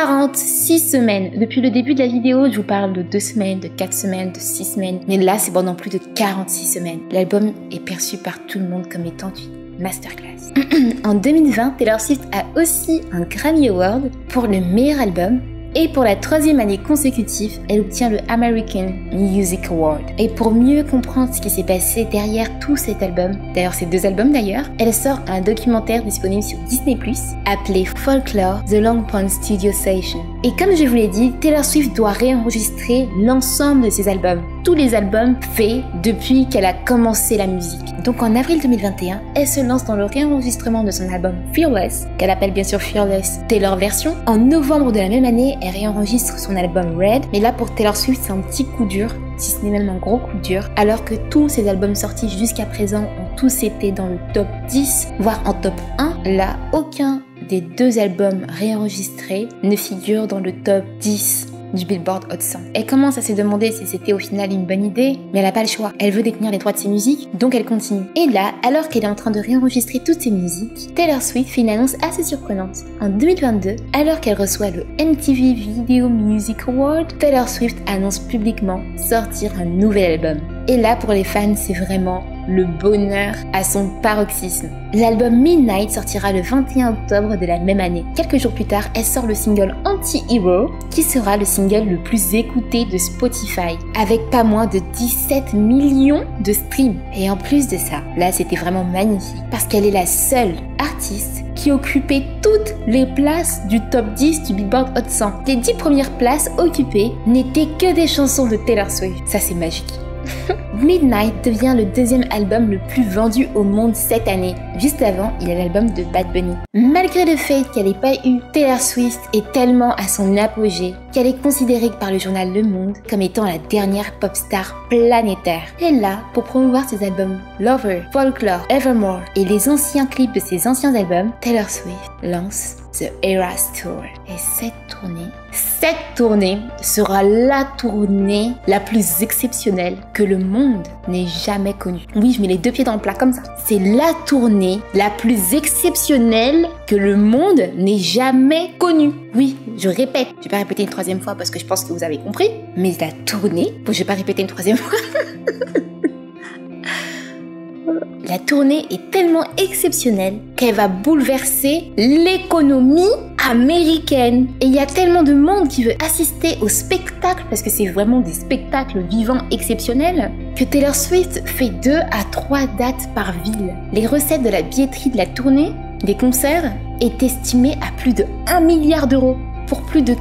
46 semaines. Depuis le début de la vidéo, je vous parle de 2 semaines, de 4 semaines, de 6 semaines. Mais là, c'est pendant plus de 46 semaines. L'album est perçu par tout le monde comme étant une masterclass. En 2020, Taylor Swift a aussi un Grammy Award pour le meilleur album. Et pour la 3e année consécutive, elle obtient le American Music Award. Et pour mieux comprendre ce qui s'est passé derrière tout cet album, d'ailleurs ces 2 albums d'ailleurs, elle sort un documentaire disponible sur Disney+, appelé Folklore, The Long Pond Studio Session. Et comme je vous l'ai dit, Taylor Swift doit réenregistrer l'ensemble de ses albums. Tous les albums faits depuis qu'elle a commencé la musique. Donc en avril 2021, elle se lance dans le réenregistrement de son album Fearless, qu'elle appelle bien sûr Fearless Taylor Version. En novembre de la même année, elle réenregistre son album Red, mais là pour Taylor Swift c'est un petit coup dur, si ce n'est même un gros coup dur, alors que tous ses albums sortis jusqu'à présent ont tous été dans le top 10, voire en top 1. Là, aucun des 2 albums réenregistrés ne figure dans le top 10 du Billboard Hot 100. Elle commence à se demander si c'était au final une bonne idée, mais elle n'a pas le choix. Elle veut détenir les droits de ses musiques, donc elle continue. Et là, alors qu'elle est en train de réenregistrer toutes ses musiques, Taylor Swift fait une annonce assez surprenante. En 2022, alors qu'elle reçoit le MTV Video Music Award, Taylor Swift annonce publiquement sortir un nouvel album. Et là, pour les fans, c'est vraiment le bonheur à son paroxysme. L'album Midnight sortira le 21 octobre de la même année. Quelques jours plus tard, elle sort le single Anti-Hero, qui sera le single le plus écouté de Spotify, avec pas moins de 17 millions de streams. Et en plus de ça, là c'était vraiment magnifique, parce qu'elle est la seule artiste qui occupait toutes les places du top 10 du Billboard Hot 100. Les 10 premières places occupées n'étaient que des chansons de Taylor Swift. Ça c'est magique. Midnight devient le 2e album le plus vendu au monde cette année. Juste avant, il y a l'album de Bad Bunny. Malgré le fait qu'elle n'ait pas eu, Taylor Swift est tellement à son apogée qu'elle est considérée par le journal Le Monde comme étant la dernière pop star planétaire. Et là, pour promouvoir ses albums Lover, Folklore, Evermore et les anciens clips de ses anciens albums, Taylor Swift lance The Eras Tour. Et cette tournée sera la tournée la plus exceptionnelle que le monde n'ait jamais connue. Oui, je mets les deux pieds dans le plat comme ça. C'est la tournée la plus exceptionnelle que le monde n'ait jamais connue. Oui, je répète. Je vais pas répéter une troisième fois parce que je pense que vous avez compris. Mais la tournée... Bon, je vais pas répéter une troisième fois. La tournée est tellement exceptionnelle qu'elle va bouleverser l'économie américaine. Et il y a tellement de monde qui veut assister au spectacle, parce que c'est vraiment des spectacles vivants exceptionnels, que Taylor Swift fait 2 à 3 dates par ville. Les recettes de la billetterie de la tournée des concerts est estimée à plus de 1 milliard d'euros pour plus de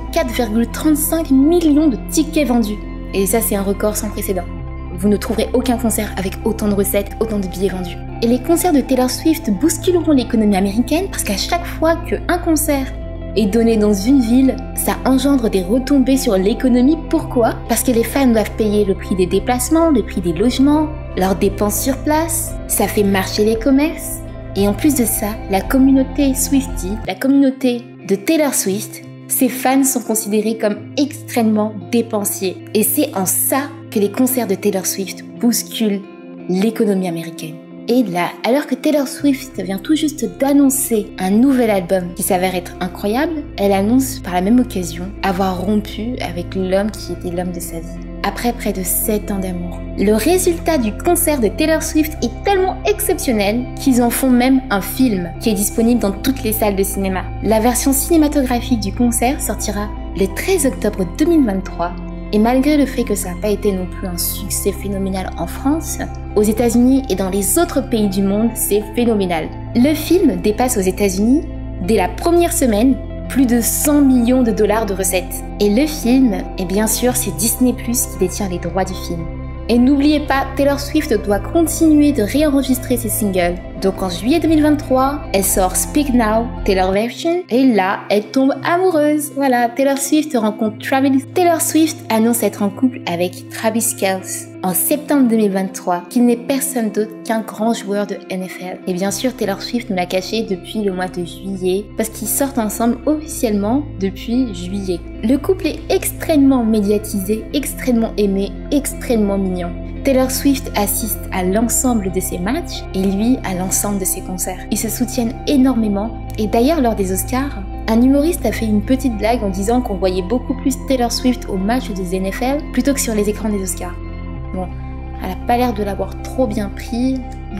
4,35 millions de tickets vendus. Et ça, c'est un record sans précédent. Vous ne trouverez aucun concert avec autant de recettes, autant de billets vendus. Et les concerts de Taylor Swift bousculeront l'économie américaine parce qu'à chaque fois qu'un concert est donné dans une ville, ça engendre des retombées sur l'économie. Pourquoi? Parce que les fans doivent payer le prix des déplacements, le prix des logements, leurs dépenses sur place, ça fait marcher les commerces. Et en plus de ça, la communauté Swiftie, la communauté de Taylor Swift, ses fans sont considérés comme extrêmement dépensiers. Et c'est en ça que les concerts de Taylor Swift bousculent l'économie américaine. Et là, alors que Taylor Swift vient tout juste d'annoncer un nouvel album qui s'avère être incroyable, elle annonce par la même occasion avoir rompu avec l'homme qui était l'homme de sa vie, après près de 7 ans d'amour. Le résultat du concert de Taylor Swift est tellement exceptionnel qu'ils en font même un film qui est disponible dans toutes les salles de cinéma. La version cinématographique du concert sortira le 13 octobre 2023. Et malgré le fait que ça n'a pas été non plus un succès phénoménal en France, aux États-Unis et dans les autres pays du monde, c'est phénoménal. Le film dépasse aux États-Unis, dès la première semaine, plus de 100 millions de dollars de recettes. Et le film, et bien sûr, c'est Disney+ qui détient les droits du film. Et n'oubliez pas, Taylor Swift doit continuer de réenregistrer ses singles. Donc en juillet 2023, elle sort Speak Now, Taylor Version, et là, elle tombe amoureuse. Voilà, Taylor Swift rencontre Travis. Taylor Swift annonce être en couple avec Travis Kelce en septembre 2023, qui n'est personne d'autre qu'un grand joueur de NFL. Et bien sûr, Taylor Swift nous l'a caché depuis le mois de juillet, parce qu'ils sortent ensemble officiellement depuis juillet. Le couple est extrêmement médiatisé, extrêmement aimé, extrêmement mignon. Taylor Swift assiste à l'ensemble de ses matchs et lui à l'ensemble de ses concerts. Ils se soutiennent énormément et d'ailleurs lors des Oscars, un humoriste a fait une petite blague en disant qu'on voyait beaucoup plus Taylor Swift au match des NFL plutôt que sur les écrans des Oscars. Bon, elle a pas l'air de l'avoir trop bien pris.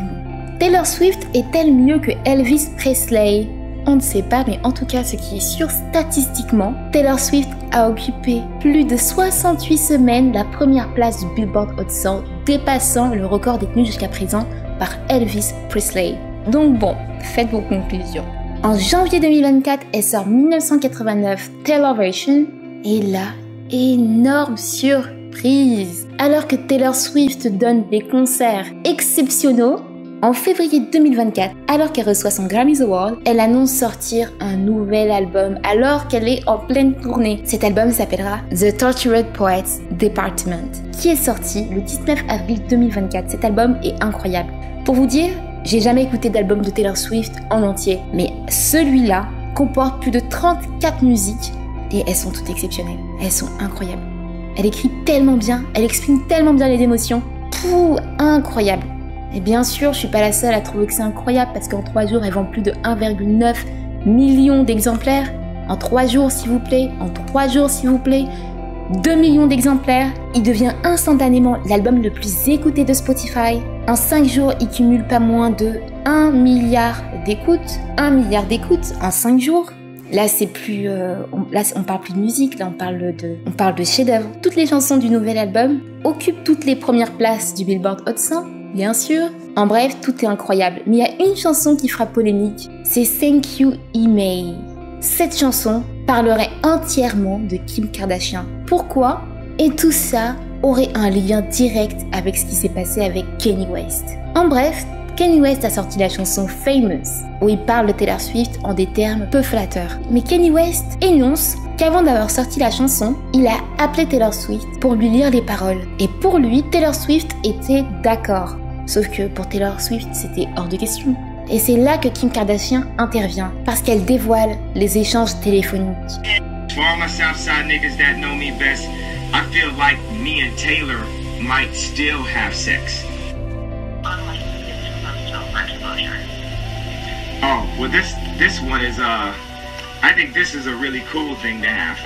Taylor Swift est-elle mieux que Elvis Presley? On ne sait pas, mais en tout cas, ce qui est sûr statistiquement, Taylor Swift a occupé plus de 68 semaines la première place du Billboard Hot 100, dépassant le record détenu jusqu'à présent par Elvis Presley. Donc bon, faites vos conclusions. En janvier 2024, elle sort 1989 Taylor Version, et là, énorme surprise. Alors que Taylor Swift donne des concerts exceptionnels, en février 2024, alors qu'elle reçoit son Grammy Award, elle annonce sortir un nouvel album alors qu'elle est en pleine tournée. Cet album s'appellera The Tortured Poets Department, qui est sorti le 19 avril 2024. Cet album est incroyable. Pour vous dire, j'ai jamais écouté d'album de Taylor Swift en entier, mais celui-là comporte plus de 34 musiques et elles sont toutes exceptionnelles. Elles sont incroyables. Elle écrit tellement bien, elle exprime tellement bien les émotions. Tout incroyable. Et bien sûr, je suis pas la seule à trouver que c'est incroyable parce qu'en 3 jours, elle vend plus de 1,9 million d'exemplaires. En 3 jours, s'il vous plaît. En 3 jours, s'il vous plaît. 2 millions d'exemplaires. Il devient instantanément l'album le plus écouté de Spotify. En 5 jours, il cumule pas moins de 1 milliard d'écoutes. 1 milliard d'écoutes en 5 jours. Là, c'est plus, là, on parle plus de musique, là, on parle de chef-d'œuvre. Toutes les chansons du nouvel album occupent toutes les premières places du Billboard Hot 100. Bien sûr. En bref, tout est incroyable. Mais il y a une chanson qui fera polémique, c'est Thank You Email. Cette chanson parlerait entièrement de Kim Kardashian. Pourquoi? Et tout ça aurait un lien direct avec ce qui s'est passé avec Kanye West. En bref, Kanye West a sorti la chanson Famous, où il parle de Taylor Swift en des termes peu flatteurs. Mais Kanye West énonce qu'avant d'avoir sorti la chanson, il a appelé Taylor Swift pour lui lire les paroles. Et pour lui, Taylor Swift était d'accord. Sauf que pour Taylor Swift, c'était hors de question. Et c'est là que Kim Kardashian intervient, parce qu'elle dévoile les échanges téléphoniques. For all my Southside niggas that know me best, I feel like me and Taylor might still have sex. Oh, well this one is I think this is a really cool thing to have.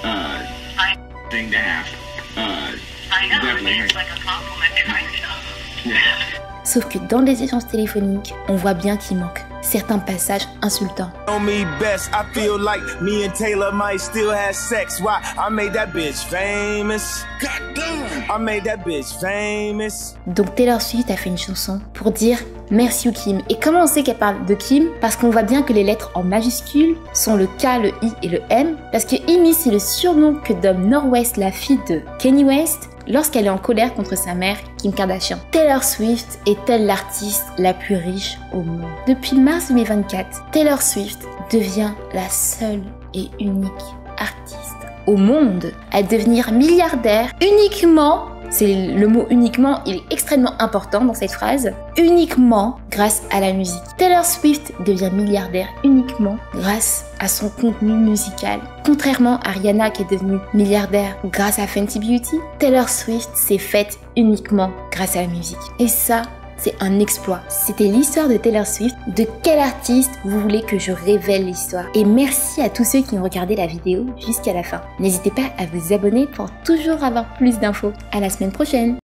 I know, definitely. It's like a compliment kind of. Yeah. Sauf que dans les échanges téléphoniques, on voit bien qu'il manque certains passages insultants. On me best, I feel like me and Taylor might still have sex. Why? I made that bitch famous. God damn. I made that bitch famous. Donc Taylor Swift a fait une chanson pour dire merci au Kim. Et comment on sait qu'elle parle de Kim? Parce qu'on voit bien que les lettres en majuscules sont le K, le I et le M. Parce que Imi, c'est le surnom que donne Northwest, la fille de Kanye West, lorsqu'elle est en colère contre sa mère, Kim Kardashian. Taylor Swift est-elle l'artiste la plus riche au monde? Depuis mars 2024, Taylor Swift devient la seule et unique artiste au monde à devenir milliardaire uniquement, c'est le mot uniquement, il est extrêmement important dans cette phrase, uniquement grâce à la musique. Taylor Swift devient milliardaire uniquement grâce à son contenu musical. Contrairement à Rihanna qui est devenue milliardaire grâce à Fenty Beauty, Taylor Swift s'est faite uniquement grâce à la musique. Et ça, c'est un exploit. C'était l'histoire de Taylor Swift. De quel artiste vous voulez que je révèle l'histoire? Et merci à tous ceux qui ont regardé la vidéo jusqu'à la fin. N'hésitez pas à vous abonner pour toujours avoir plus d'infos. À la semaine prochaine!